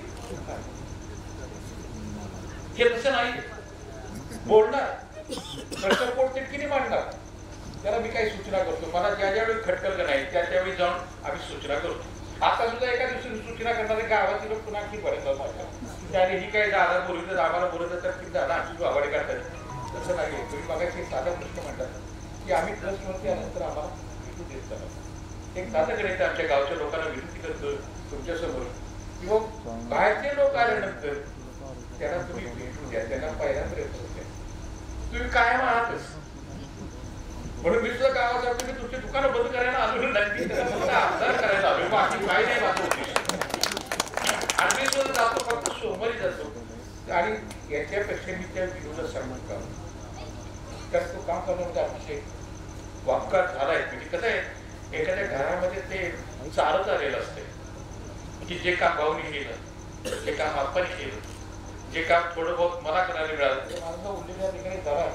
हे तसं नाही. बोलणार प्रश्न पोट तितकीने मांडणार, त्याला मी काही सूचना करतो. मला ज्या ज्यावेळी खटकल नाही त्या त्यावेळी जाऊन आम्ही सूचना करतो. आता सुद्धा एका दिवशी सूचना करणारे गावातील लोक पुन्हा की बरेच माझ्या त्याने ही काही दादा बोलत आम्हाला बोलत तर की दादा आमची आवाडी काढतात. तसं नाही. तुम्ही मागाशी एक साधा प्रश्न म्हणतात की आम्ही ट्रस्टवरती आल्यानंतर आम्हाला भेटू देत नाही. एक साधं करायचं आमच्या गावच्या लोकांना विनंती करतो तुमच्या समोर किंवा बाहेरचे लोक आल्यानंतर त्यांना तुम्ही भेटू द्या, त्यांना पहिला प्रयत्न द्या. तुम्ही कायम आहातच म्हणून मी सुद्धा गावात जातो मी तुमची दुकानं बंद करायला आलो नाही, आमदार करायला आलो, बाकी काही नाही माझं उद्देश. आणि मी सुद्धा जातो फक्त सोमवारी जातो. आणि याच्यापेक्षा मी त्या विरोधात सांगत का कारण तो काम करण्यामध्ये अतिशय वापकार झालाय. म्हणजे कसं आहे एखाद्या घरामध्ये ते चालत आलेलं असते की जे काम भाऊनी केलं, जे काम आप्पानी केलं, जे काम थोडं बहुत मला करायला मिळालं ते माझा उल्लेख या ठिकाणी झाला.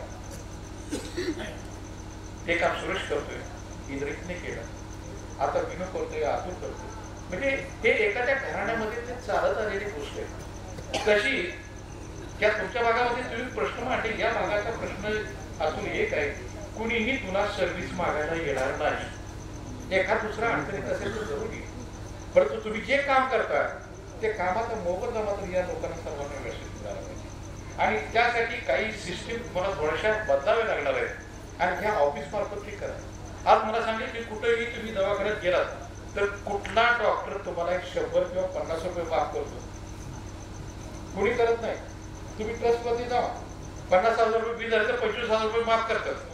ते काम सुरेश करतोय, इंद्रितने केलं, आता विनू करतोय, आतूर करतोय. म्हणजे हे एखाद्या घराण्यामध्ये ते चालत आलेली गोष्ट आहे. कशी त्या तुमच्या भागामध्ये तुम्ही प्रश्न मांडले, या भागाचा प्रश्न अजून एक आहे, कुणीही तुला सर्व्हिस मागायला येणार नाही. एखाद दुसरा अडचणीत असेल तर जरूर येईल, परंतु तुम्ही जे काम करता ते कामाचा मोबदला मात्र या लोकांना सर्वांना व्यवस्थित मिळाला पाहिजे. आणि त्यासाठी काही सिस्टीम तुम्हाला थोड्याशा बदलाव्या लागणार आहेत आणि ह्या ऑफिस मार्फत ते करा. आज मला सांगेल की कुठेही तुम्ही दवाखान्यात गेलात तर कुठला डॉक्टर तुम्हाला 100 किंवा 50 रुपये माफ करतो? कुणी करत नाही. तुम्ही ट्रस्ट मध्ये जा, 50,000 रुपये बिल झालं तर 25,000 रुपये माफ करतात.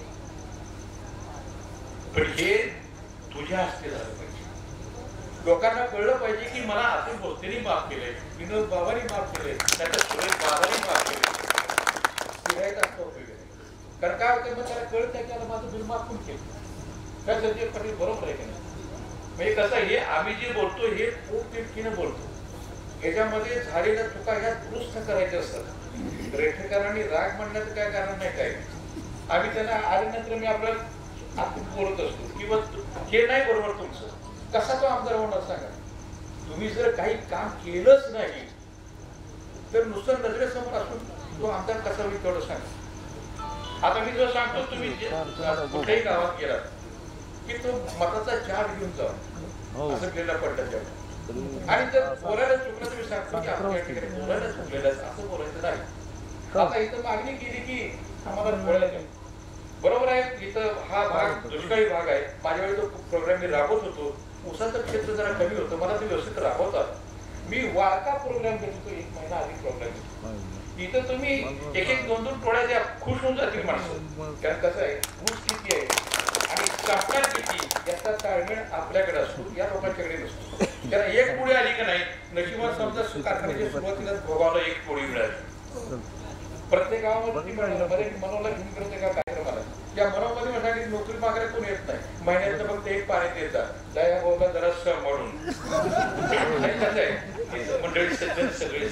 पण हे तुझ्या हस्ते झालं पाहिजे. लोकांना कळलं पाहिजे की मला अतुल बोलतेनी माफ केलंय, विनोद बाबांनी माफ केलंय, त्याचा सुरेश बाबांनी माफ केलंय. फिरायचा असतो उपयोग आहे. कारण काय होतं मग त्याला कळत नाही की आता माझं बिल माफ कोण केलं. काय संजय पाटील बरोबर आहे की नाही? म्हणजे कसं हे आम्ही जे बोलतो हे खूप तिरकीनं बोलतो. याच्यामध्ये झालेल्या चुका ह्या दुरुस्त करायच्या असतात. रेठेकरांनी राग म्हणण्याचं काय कारण नाही. काय आम्ही त्यांना आल्यानंतर मी आपल्याला आपण बोलत असतो किंवा हे नाही बरोबर तुमचं, कसा तो आमदार होणार सांगा. तुम्ही जर काही काम केलंच नाही तर नुसतं नजरेसमोर असून तो आमदार कसा होईल तेवढं सांगा. आता मी जो सांगतो तुम्ही कुठल्याही गावात गेलात की तो मताचा चार्ज घेऊन जा असं गेला पडलं तेव्हा. आणि जर बोलायला चुकलं तुम्ही सांगतो की आपण या ठिकाणी बोलायला चुकलेलं असं बोलायचं नाही. आता इथं मागणी केली की आम्हाला बोलायचं बरोबर आहे. इथं हा भाग दुष्काळी भाग आहे. माझ्या वेळी तो प्रोग्राम मी राबवत होतो. ऊसाचं क्षेत्र जरा कमी होतं, मला ते व्यवस्थित राबवतात. मी वाळका प्रोग्राम घेतो, 1 महिना आधी प्रोग्राम घेतो. इथं तुम्ही 1-1, 2-2 टोळ्या द्या, खुश होऊन जातील माणसं. कारण कसं आहे ऊस किती आहे आणि कापणार किती याचा ताळमेळ आपल्याकडे असतो, या लोकांच्याकडे नसतो. त्याला एक पोळी आली का नाही नशिबात समजा कारखान्याच्या सुरुवातीलाच भोगावला 1 पोळी मिळाली. प्रत्येक गावामध्ये मनोला घेऊन करते का कार्यक्रमाला त्या मनोमध्ये म्हणण्यासाठी नोकरी मागायला कोण येत नाही. महिन्यात फक्त एक पाणी देतात दया भाऊला जरा सर म्हणून. कसं आहे मंडळी सज्जन सगळे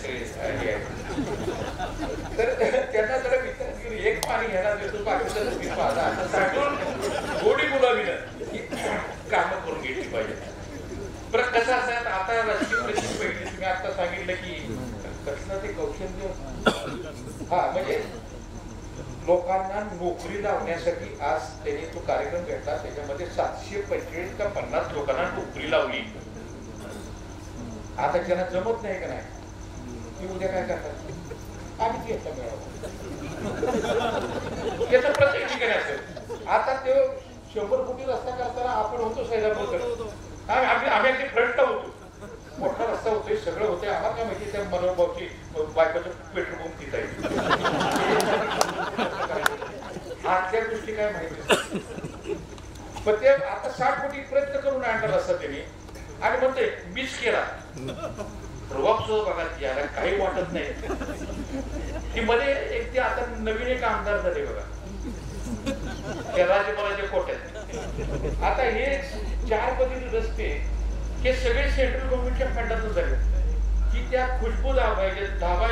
तर त्यांना जरा विचार घेऊन एक पाणी घ्यायला देतो बाकीचं मी माझा सांगून गोडी बोलावीनं की कामं करून घेतली पाहिजे. परत कसं असं आता राजकीय परिस्थिती पहिली तुम्ही आता सांगितलं की कसलं ते कौशल्य म्हणजे लोकांना नोकरी लावण्यासाठी आज त्यांनी तो कार्यक्रम घेतला. त्याच्यामध्ये 745 का 50 लोकांना नोकरी लावली. आता ज्यांना जमत नाही का नाही ती उद्या काय करतात आम्ही घेतला मिळावं याचं प्रत्येक ठिकाणी असेल. आता ते 100 कोटी रस्ता करताना आपण होतो सैदापूरकडे आम्ही अगदी फ्रंटला होतो. मोठा रस्ता होतोय सगळं होतंय आम्हाला काय माहिती त्या मनोभावची बायकोचं पेट्रोल पंप तिथं आहे आजच्या गोष्टी काय माहिती. पण ते आता 60 कोटी प्रयत्न करून आणला रस्ता त्यांनी आणि म्हणते मिस केला प्रभाव सुद्धा बघा याला काही वाटत नाही की मध्ये एक ते आता नवीन एक आमदार झाले बघा त्या राज्यपालाच्या कोट्यात. आता हे 4 पदरी रस्ते हे सगळे सेंट्रल गव्हर्नमेंटच्या फंडातून झाले की त्या खुशबू धाबा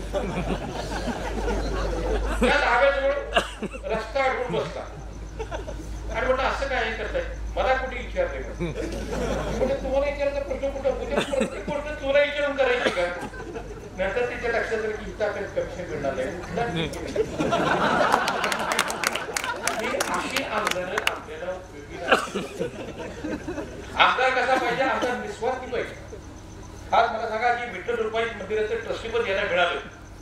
त्या धाब्याजवळ रस्ता अडवून बसला आणि म्हटलं असं काय करताय मला कुठे विचारले म्हणजे तुम्हाला विचारायचा प्रश्न कुठं उद्या प्रत्येक गोष्ट तुला विचारून करायची का नंतर तिच्या लक्षात आलं की इथं आपल्याला कमिशन मिळणार नाही. अशी आमदार आपल्याला उपयोगी आमदार कसा पाहिजे आमदार निस्वार्थी पाहिजे. आज मला सांगा की विठ्ठल रुक्माई मंदिराचं ट्रस्टीपद यायला मिळालं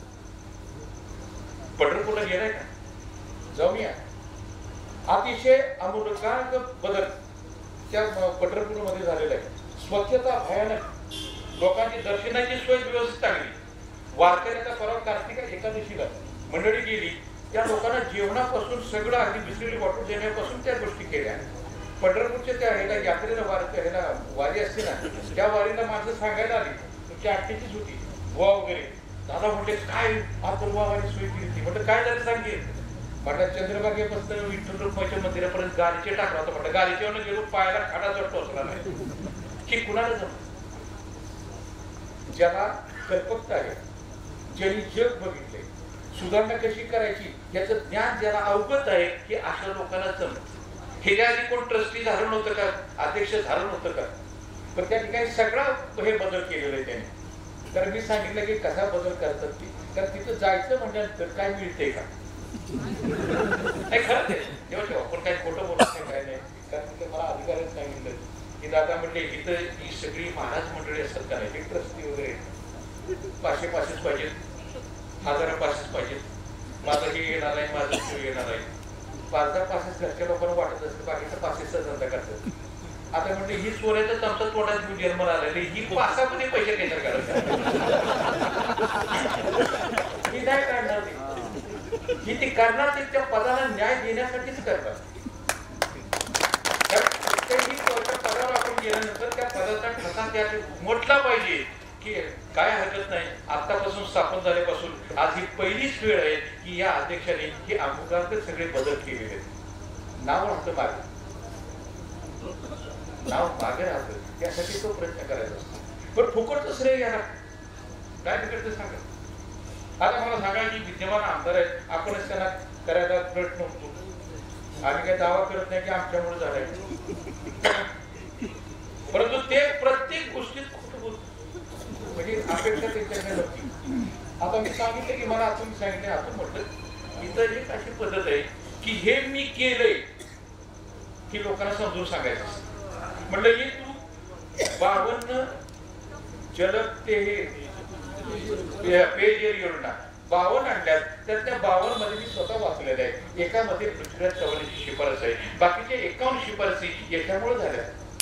पंढरपूरला गेलाय का जाऊन या. अतिशय अमूल्यकांक बदल त्या पंढरपूरमध्ये झालेला आहे. स्वच्छता भयानक लोकांची दर्शनाची सोय व्यवस्थित चांगली. वारकऱ्याचा परवा कार्तिक एकादशीला मंडळी गेली त्या लोकांना जेवणापासून सगळं अगदी विसरली वाटून देण्यापासून त्या गोष्टी केल्या. पंढरपूरच्या त्या ह्याला यात्रेला ह्याला वारी असते ना त्या वारीला माणसं सांगायला आली तुमची आठवीचीच होती गोवा वगैरे दादा म्हटले काय आतुरवा वारी सोय केली ती म्हटलं काय झालं सांगेल म्हटलं चंद्रभागेपासून विठ्ठल रुक्माईच्या मंदिरापर्यंत गाडीचे टाकला होता म्हटलं गाडीच्यावर गेलो पायाला खाडा जर टोचला नाही की कुणाला जम ज्याला कल्पकता आहे ज्यांनी जग बघितले सुधारणा कशी करायची याचं ज्ञान ज्याला अवगत आहे की अशा लोकांना जमत. हे आधी कोण ट्रस्टी झालं नव्हतं का अध्यक्ष झालं नव्हतं का पण त्या ठिकाणी सगळा हे बदल केलेला आहे त्याने. तर मी सांगितलं की कसा बदल करतात ती तर तिथं जायचं म्हटल्यानंतर काय मिळते का खरंच आहे तेव्हा ठेवा पण काही खोटं बोलत नाही काय नाही. कारण तिथे मला अधिकाऱ्याने सांगितलं की दादा म्हटले इथं ही सगळी महाराज मंडळी असतात का नाही ट्रस्टी वगैरे 500 पाहिजेत 1000 पाहिजेत माझं हे येणार आहे माझं ते येणार आहे 5-10 पासेस घरच्या लोकांना वाटत असतं बाकीचा पासेसचा धंदा करतात. आता म्हणजे ही चोऱ्याचं आमचा तोंडात जन्म आलेली ही पासामध्ये पैसे कशा करायचे ही नाही काढणार ही ती करणार ती त्या पदाला न्याय देण्यासाठीच करतात. पदावर आपण गेल्यानंतर त्या पदाचा ठसा त्या म्हटला पाहिजे की काय हरकत नाही आतापासून स्थापन झाल्यापासून आज ही पहिलीच वेळ आहे की या अध्यक्षाने हे अमुकांचे सगळे बदल केलेले नाव राहतं मागे नाव मागे राहतं त्यासाठी तो प्रयत्न करायचा असतो. पण फुकटचं श्रेय घ्या काय बिघडतं सांगा. आता मला सांगा की विद्यमान आमदार आहेत आपणच त्यांना करायला प्रयत्न होतो आम्ही काही दावा करत नाही की आमच्यामुळे झालाय परंतु ते प्रत्येक गोष्टीत खोटं बोलतो म्हणजे अपेक्षा त्यांच्याकडे नव्हती. आता मी सांगितलं की मला तुम्ही सांगितलं असं म्हटलं इथं एक अशी पद्धत आहे की हे मी केलंय की लोकांना समजून सांगायचं म्हटलं की तू 52 जलद ते हे पेयजल योजना 52 आणल्यात त्यातल्या 52 मध्ये मी स्वतः वाचलेलं आहे. एकामध्ये पृथ्वीराज चव्हाणांची शिफारस आहे बाकीचे 51 शिफारसी याच्यामुळे झाल्या.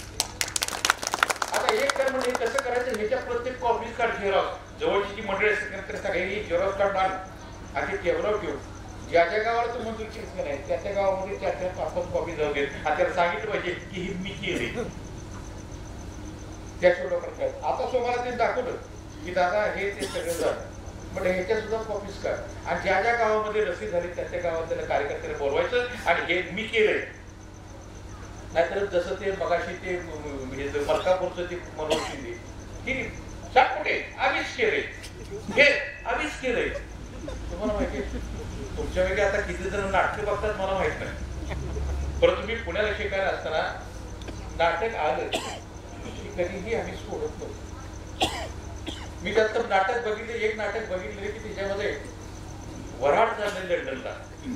आता एक तर म्हणजे कसं करायचं ह्याच्या प्रत्येक कॉपीज काढ झेरॉक्स जवळची जी मंडळी असते सगळ्यांनी झेरॉक्स काढून आण आणि ते टेबलवर ठेवू ज्या ज्या गावाला तू मंजूर केस नाही त्या त्या गावामध्ये 4-5 कॉपी जाऊ देत आणि त्याला सांगितलं पाहिजे की हे मी केले त्याशिवाय लोकांना आता सोमाला ते दाखवलं की दादा हे ते सगळं झालं म्हणजे ह्याच्या सुद्धा कॉपीज कर आणि ज्या ज्या गावामध्ये रसी झाली त्या त्या गावात त्याला कार्यकर्त्याला बोलवायचं आणि हे मी केलंय. नाहीतर जसं ते मगाशी ते मलकापूरचं ते मनोहर शिंदे की सात कुठे आम्हीच केले हे आम्हीच केलंय. तुम्हाला माहिती तुमच्या वेगळे आता किती जण नाटक बघतात मला माहित नाही परंतु मी पुण्याला शिकायला असताना नाटक आलं की कधीही आम्ही सोडत नव्हतो. मी त्यात नाटक बघितले एक नाटक बघितले की त्याच्यामध्ये वराड चालले लंडनला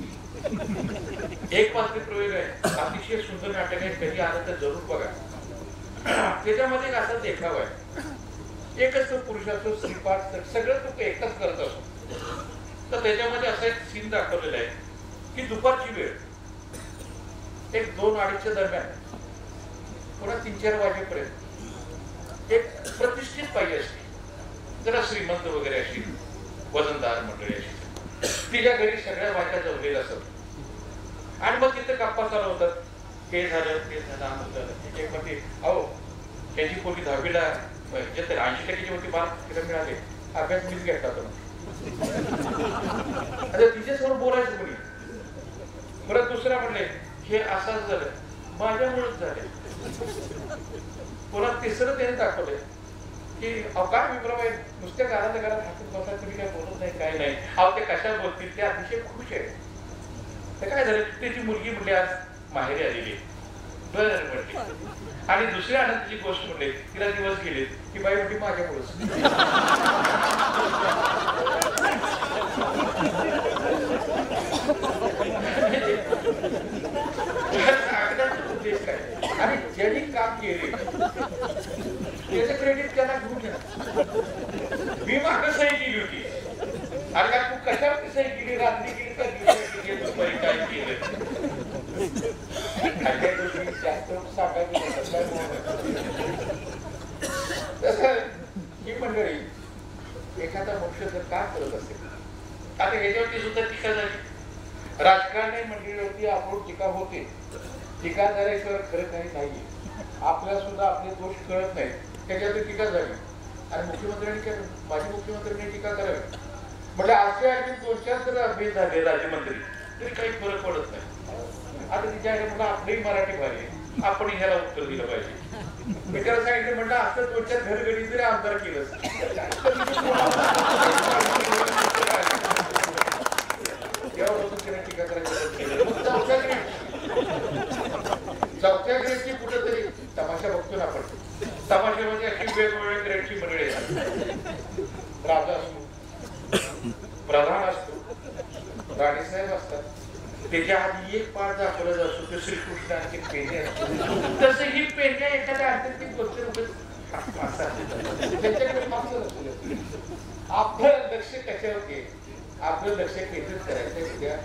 एक पात्री प्रयोग आहे अतिशय सुंदर नाटक आहे कधी आलं तर जरूर बघा. त्याच्यामध्ये एक असा देखावा आहे एकच तो पुरुष असो, स्त्रीपाठ सगळं तो एकटाच करत असतो. तर त्याच्यामध्ये असा एक सीन दाखवलेला आहे की दुपारची वेळ, एक 2-2:30च्या दरम्यान पुन्हा 3-4 वाजेपर्यंत एक प्रतिष्ठित बाई असते, जरा श्रीमंत वगैरे अशी, वजनदार मंडळी अशी, तिच्या घरी सगळ्या बायका जमलेल्या असतात. आणि मग तिथे गप्पा चालू होतात, हे झालं ते झालं. एक म्हणते, अहो त्यांची पोरगी 10वीला 80% होती, मार्क तिला मिळाले, अभ्यास मीच घेतला होता. आता तिच्यासमोर बोलायचं कोणी. परत दुसरा म्हणले, हे असंच झालं, माझ्यामुळेच झाले. पुन्हा तिसरं त्याने दाखवलंय की काय विप्राबाई नुसत्या घरातल्या घरात हातून बसा, तुम्ही काय बोलत नाही, काय नाही. अहो ते कशा बोलतील, ते अतिशय खुश आहे. तर काय झालं, त्याची मुलगी म्हणली आज माहेरी आलेली. बरं म्हणते. आणि दुसऱ्या आनंदाची गोष्ट म्हणले, तिला दिवस गेले की बाई म्हणते माझ्यामुळेच. उद्देश काय, आणि ज्यांनी काम केले त्याचं क्रेडिट त्याला घेऊन घेणार. मी मागं सही केली होती, आणि का तू कशावरती सही केली, रात्री केली का दिवसाची केली, दुपारी काय केलं. जास्त तसं ही मंडळी एखादा मनुष्य जर काय करत असेल, आता ह्याच्यावरती सुद्धा टीका झाली. राजकारणी मंडळीवरती आपण टीका होते, टीका झाल्याशिवाय खरं काही नाहीये. आपल्याला सुद्धा आपले दोष कळत नाही, त्याच्यावरती टीका झाली. आणि मुख्यमंत्र्यांनी काय, माजी मुख्यमंत्र्यांनी टीका करावी म्हणजे असे आणखी 2-4 जर अभिनेत झाले राज्यमंत्री तरी काही फरक पडत नाही. आता तिच्या म्हणलं आपलंही मराठी भारी आहे, आपण ह्याला उत्तर दिलं पाहिजे. मी त्याला सांगितलं, म्हणलं असं 2-4 घरगडी जरी आमदार केलं टीका करायचं. चौथ्या ग्रेडची कुठेतरी तमाशा बघतो ना आपण. तमाशामध्ये अशी वेगवेगळ्या ग्रेडची मंडळी येतात. राजा असतो, प्रधान असतो, राणीसाहेब असतात. त्याच्या आधी एक पाठ दाखवला जातो, तो श्रीकृष्णाचे पेंढे असतो. तसं ही पेंढ्या एखाद्या आंतरिक गोष्ट त्याच्याकडे मागचं लक्ष. आपलं लक्ष कशावर, आपलं लक्ष केंद्रित करायचं उद्या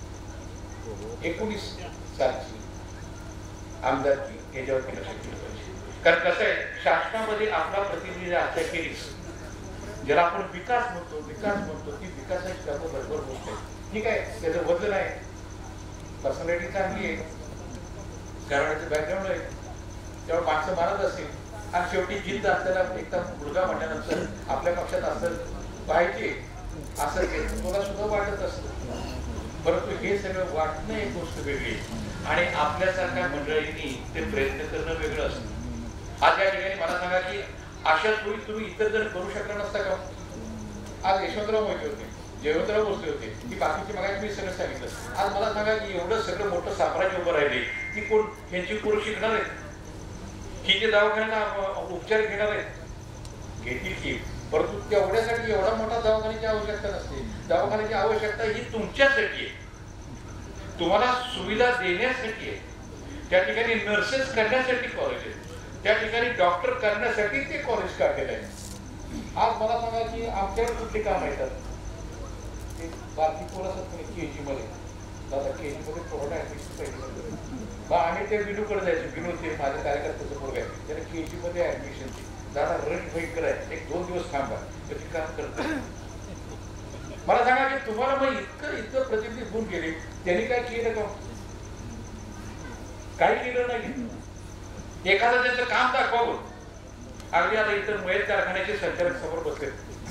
19 सालची आमदारकी याच्यावरती लक्ष केलं पाहिजे. कारण कसं आहे, शासनामध्ये आपला प्रतिनिधी अखेरीस ज्याला आपण विकास म्हणतो ती विकासाची कामं बरोबर होत नाही. ठीक आहे, त्याचं बदल नाही, पर्सनॅलिटी चांगली आहे, घराण्याचं बॅकग्राऊंड आहे, तेव्हा माणसं मानत असेल. आणि शेवटी जिद्द असलेला एकदा मुलगा म्हटल्यानंतर आपल्या पक्षात असं पाहिजे असं तुला सुद्धा वाटत असतं. परंतु हे सगळं वाटणं एक गोष्ट वेगळी, आणि आपल्यासारख्या मंडळींनी ते प्रयत्न करणं वेगळं असतं. आज या ठिकाणी मला सांगा की अशा सोयी तुम्ही इतर जर करू शकला नसता का? आज यशवंतराव मोहिते होते, जयवंतराव भोसले होते, की बाकीची मगाशी मी सगळं सांगितलं. आज मला सांगा की एवढं सगळं मोठं साम्राज्य उभं राहिले की कोण ह्यांची पोरं शिकणार आहेत, की ते दवाखान्याला उपचार घेणार आहेत? घेतील की, परंतु तेवढ्यासाठी एवढा मोठा दवाखान्याची आवश्यकता नसते. दवाखान्याची आवश्यकता ही तुमच्यासाठी आहे, तुम्हाला सुविधा देण्यासाठी आहे. त्या ठिकाणी नर्सेस करण्यासाठी कॉलेज आहे, त्या ठिकाणी डॉक्टर करण्यासाठी ते कॉलेज काढलेलं आहे. आज मला सांगा की आमच्याकडे कुठली काम येतात, ते बाकी पोरं असतात KG मध्ये, दादा KG मध्ये कोरोना ऍडमिशन पाहिजे, आम्ही ते विनूकडे जायचो. विनू ते माझ्या कार्यकर्त्याचं पोरग आहे, त्याला KG मध्ये ऍडमिशनची. दादा रश भयंकर आहे, 1-2 दिवस थांबा, त्याची काम करतो. मला सांगा की तुम्हाला मग इतकं प्रतिनिधी गुण केले, त्यांनी काय केलं का? काही केलं नाही. एखादं त्यांचं काम दाखवावं. अगदी आता इतर मयत कारखान्याचे संचालक समोर बसले,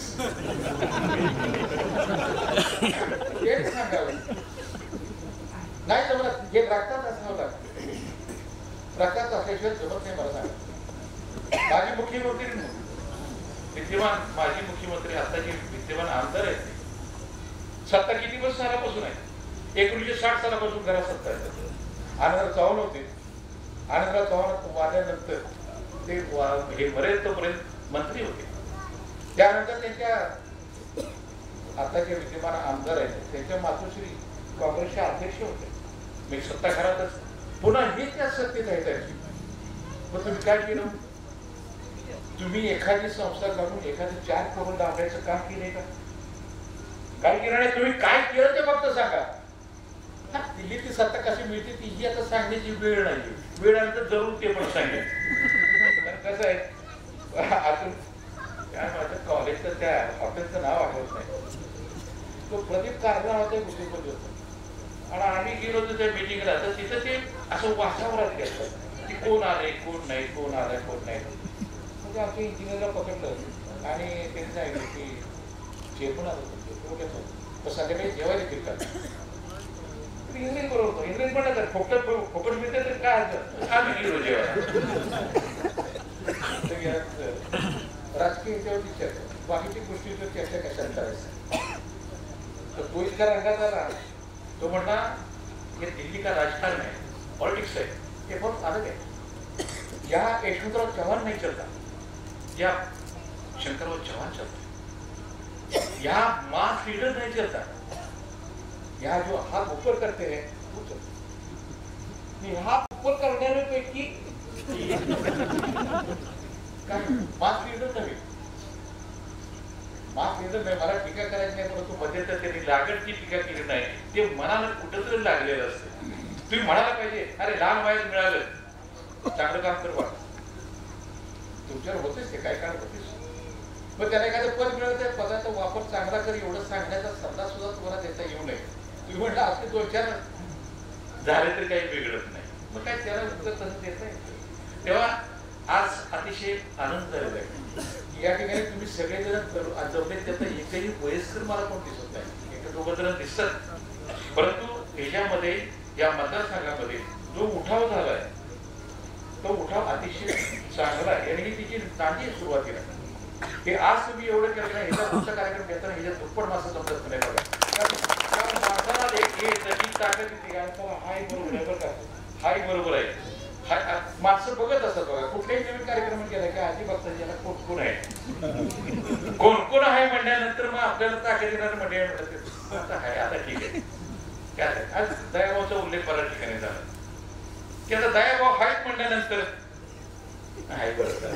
सांगावं नाही जमलं. हे रक्तात असणं लागतं, रक्तात असल्याशिवाय जमत नाही. मला सांगा, माजी मुख्यमंत्री विद्यमान माजी मुख्यमंत्री आता जे विद्यमान आमदार आहेत, सत्ता किती वर्ष सालापासून आहे? 1960 सालापासून घरात सत्ता आहे. आनंदराव चव्हाण होते, आनंदराव चव्हाण वाढल्यानंतर ते हे मरेल तोपर्यंत मंत्री होते. त्यानंतर त्यांच्या आता जे विद्यमान आमदार आहेत त्यांच्या मातोश्री काँग्रेसचे अध्यक्ष होते. मी सत्ता घरातच पुन्हा हे त्या सत्तेत आहे त्यांची. मग तुम्ही काय केलं? तुम्ही एखादी संस्था काढून एखादं 4 करोड दाबायचं काम केलंय का? काय केलं नाही? तुम्ही काय केलं ते फक्त सांगा. दिल्लीची सत्ता कशी मिळते ती ही आता सांगण्याची वेळ नाही. वेळ आली तर जरूर ते पण सांगेल. कसं आहे अजून काय माझ्या कॉलेजचं त्या हॉटेलचं नाव आठवत नाही. तो प्रदीप कारला होता गुजरातमध्ये होता आणि आम्ही गेलो होतो त्या मिटिंगला. तर तिथं ते असं वासावरात घेतलं की कोण आलंय कोण नाही, कोण आलंय कोण नाही. म्हणजे आमच्या इंजिनियरला पकडलं आणि त्यांनी सांगितलं की जे पण आलं तर संध्याकाळी जेवायला फिरतात. इंग्लिश बरोबर होतं. इंग्लिश म्हणलं तर फोकट मिळते तर काय असं आम्ही गेलो जेवायला. राजकीय याच्यावरती चर्चा, बाकीच्या गोष्टीवर चर्चा कशाला करायचं. तर तो इतका रंगात आला. तो म्हणला हे दिल्ली का राजकारण आहे, पॉलिटिक्स आहे, हे बहुत अलग है. या यशवंतराव चव्हाण नहीं चलता, या शंकरराव चव्हाण चलता, या मास लीडर नहीं चलता, यहाँ जो हाथ ऊपर करते हैं वो चलता. हाथ ऊपर करने पैकी मास लीडर नव्हे. माफ लीडर नाही. मला टीका करायची नाही, परंतु मध्ये तर त्यांनी लागडची टीका केली नाही. ते मनाला कुठंतरी लागलेलं असतं. तुम्ही म्हणायला पाहिजे अरे लहान वयात मिळालं चांगलं काम कर. तुमच्यावर होतेच ते काय काय होतेच. पण त्याला एखादं पद मिळालं त्या पदाचा वापर चांगला कर एवढं सांगण्याचा सल्ला सुद्धा तुम्हाला देता येऊ नये. तुम्ही म्हटलं असले 2-4 झाले तरी काही बिघडत नाही. मग काय त्याला उत्तर तसं देता येतं. तेव्हा आज अतिशय आनंद झालेला आहे. या ठिकाणी तुम्ही सगळेजण जमले त्यातलं एकही वयस्कर मला कोण दिसत नाही. एक 2 जण दिसतात. परंतु ह्याच्यामध्ये या मतदारसंघामध्ये जो उठाव झालाय तो उठाव अतिशय चांगला आहे. आणि ही तिची नांदी आहे सुरुवातीला. हे आज तुम्ही एवढं केलं नाही. ह्याचा पुढचा कार्यक्रम घेताना ह्याच्यात दुप्पट माणसं जमत नाही बघा. कारण माणसाला एक त्याची ताकद येते. हाय बरोबर आहे बरं का, हाय बरोबर आहे. माणसं बघत असतात बघा. कुठल्याही नवीन कार्यक्रम केला की आधी बघतात याला कोण कोण आहे, कोण कोण आहे म्हणल्यानंतर मग आपल्याला ताकद येणार मंडळी म्हणतात आहे आता ठीक आहे. काय आज दयाभाऊचा उल्लेख बऱ्याच ठिकाणी झाला की आता दयाभाऊ आहेत म्हणल्यानंतर आहे बरोबर.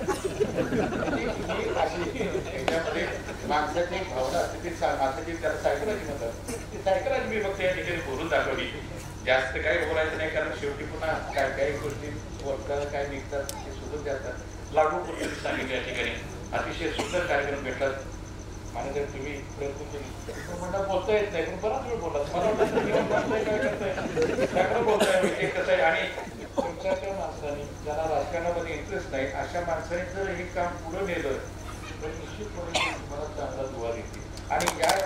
त्याच्यामध्ये माणसाची भावना असते ती माणसाची त्याला सायकोलॉजी म्हणतात. ती सायकोलॉजी मी फक्त या ठिकाणी बोलून दाखवली. जास्त काही बोलायचं नाही कारण शेवटी पुन्हा काय काही गोष्टी वर्गाला काय निघतात ते सुद्धा जातात. लागू गोष्टी सांगितल्या या ठिकाणी अतिशय सुंदर कार्यक्रम भेटतात. मला जर तुम्ही प्रयत्न केली म्हणता बोलता येत नाही पण बराच वेळ बोलतात. मला वाटतं बोलताय हे कसं आहे. आणि तुमच्या त्या माणसाने ज्याला राजकारणामध्ये इंटरेस्ट नाही अशा माणसाने जर हे काम पुढे नेलं तर निश्चितपणे तुम्हाला चांगला दुवा येते. आणि या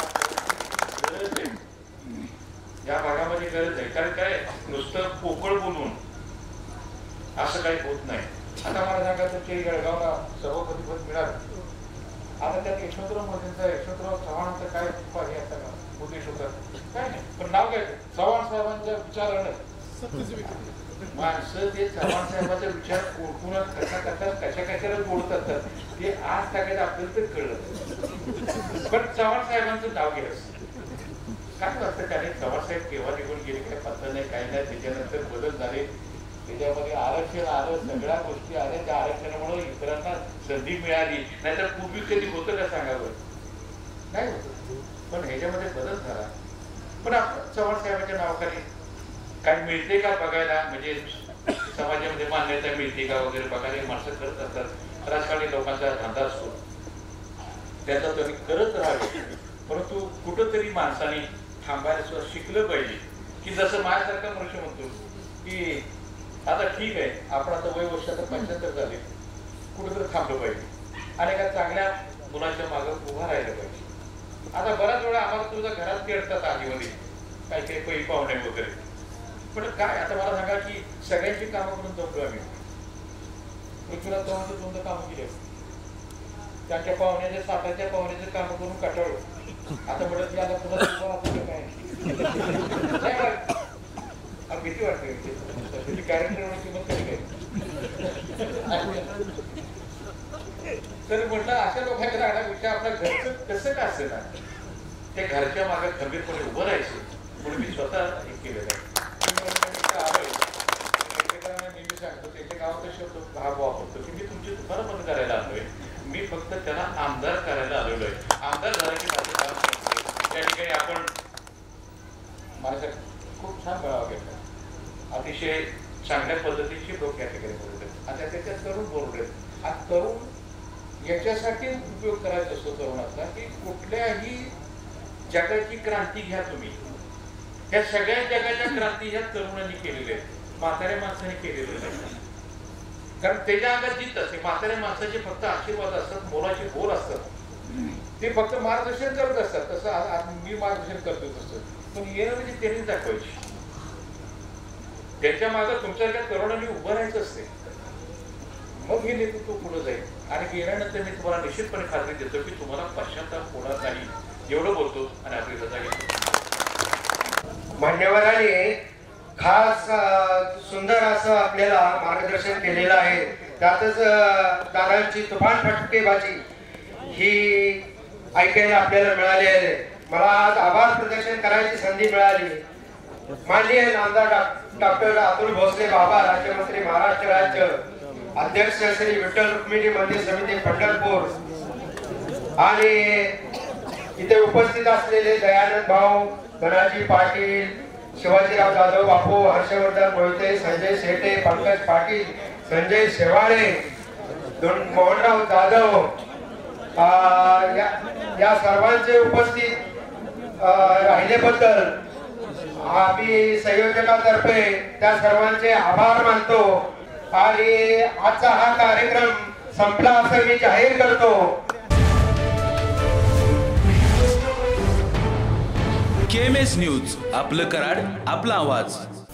भागामध्ये गरज आहे. कारण काय नुसतं पोकळ बोलून असं काही होत नाही. आता मला सांगा तुमच्या जळगावला सभापतीपद मिळालं. आता त्यात यशवंतराव चव्हाणांचा काय हे असता का उद्देश होता काय नाही. पण नाव काय चव्हाण साहेबांच्या विचारानं माणसं ते चव्हाण साहेबांचा विचार ओळखून कशाला बोलत असतात ते आज टाकायचं आपल्याला तर कळलं. पण चव्हाण साहेबांचं नाव घ्यायचं काय वाटतं. त्याने चव्हाण साहेब केव्हा निघून गेले काय पत्ता नाही काही नाही. त्याच्यानंतर बदल झाले. त्याच्यामध्ये आरक्षण आलं, सगळ्या गोष्टी आल्या. त्या आरक्षणामुळे इतरांना संधी मिळाली. नाहीतर पूर्वी कधी होतं का सांगावं नाही होतं. पण ह्याच्यामध्ये बदल झाला. पण आपण चव्हाण साहेबांच्या नावाखाली काय मिळते का बघायला म्हणजे समाजामध्ये मान्यता मिळते का वगैरे बघायला माणसं करत असतात. राजकारणी लोकांचा धंदा असतो त्याचा तरी करत राहावे. परंतु कुठंतरी माणसाने थांबायला सुद्धा शिकलं पाहिजे. की जसं माझ्यासारखा मनुष्य म्हणतो की आता ठीक आहे आपण आता वय वर्ष आता 75 झाले कुठेतरी थांबलं पाहिजे आणि एका चांगल्या मुलाच्या मागं उभा राहिलं पाहिजे. आता बऱ्याच वेळा आम्हाला तुझ्या घरात खेळतात आधीमध्ये काही काही पै पाहुणे वगैरे. पण काय आता मला सांगा की सगळ्यांची कामं करून जमलो आम्ही. पृथ्वीराज चव्हाणचं 2 कामं केली असते. त्यांच्या पाहुण्याच्या साताच्या पाहुण्याचे कामं करून कटाळलो. आता म्हणत की आता पुन्हा उभं राहतो काय भीती वाटते. कॅरेक्टर किंमत कधी काय तर म्हटलं अशा लोकांच्या राहण्यापेक्षा आपल्या घरचं कसं का असेल ना त्या घरच्या मागे खंबीरपणे उभं राहायचं म्हणून मी स्वतः हे केलेलं आहे. नेहमी सांगतो त्याच्या गावात शब्द हा वापरतो की मी तुमची दुकानं बंद करायला आलोय, मी फक्त त्याला आमदार करायला आलेलो आहे. आमदार झाला की माझं काम संपलं. त्या ठिकाणी आपण माझ्या खूप छान मेळावा घेतला, अतिशय चांगल्या पद्धतीची लोक या ठिकाणी बोलत आहेत आणि त्याच्यात तरुण बोलत आहेत. आणि तरुण याच्यासाठी उपयोग करायचा असतो तरुणाचा की कुठल्याही जगाची क्रांती घ्या तुम्ही, ह्या सगळ्या जगाच्या क्रांती ह्या तरुणांनी केलेल्या आहेत, म्हाताऱ्या माणसाने केलेल्या नाही. कारण त्याच्या अंगात जित असते. म्हाताऱ्या माणसाचे फक्त आशीर्वाद असतात, मोलाचे बोल असतात, ते फक्त मार्गदर्शन करत असतात. तसं मी मार्गदर्शन करतो तसं, पण येणं म्हणजे त्यांनी दाखवायची. त्यांच्या मागे तुमच्यासारख्या तरुणांनी उभं राहायचं असते, मग हे नेतृत्व पुढे जाईल. आणि गेल्यानंतर मी तुम्हाला निश्चितपणे खात्री देतो की तुम्हाला पश्चाताप होणार नाही. एवढं बोलतो आणि आपली रजा घेतो. मान्यवरांनी खास सुंदर असं आपल्याला मार्गदर्शन केलेलं आहे. त्यातच दादांची तुफान फटकेबाजी ही ऐकायला आपल्याला मिळाली आहे. मला आज आभार प्रदर्शन करायची संधी मिळाली. माननीय नामदार डॉक्टर अतुल भोसले बाबा, राज्यमंत्री महाराष्ट्र राज्य, अध्यक्ष श्री विठ्ठल रुक्मिणी मंदिर समिती पंढरपूर आणि इथे उपस्थित असलेले दयानंद भाऊ, धनाजी पाटील, शिवाजीराव जाधव बापू, हर्षवर्धन मोहिते, संजय शेटे, पंकज पाटील, संजय शेवाळे, मोहनराव जाधव, या सर्वांचे उपस्थित राहिल्याबद्दल आम्ही संयोजकातर्फे त्या सर्वांचे आभार मानतो. आणि आजचा हा कार्यक्रम संपला असं मी जाहीर करतो. KMS न्यूज, आपलं कराड, आपला आवाज.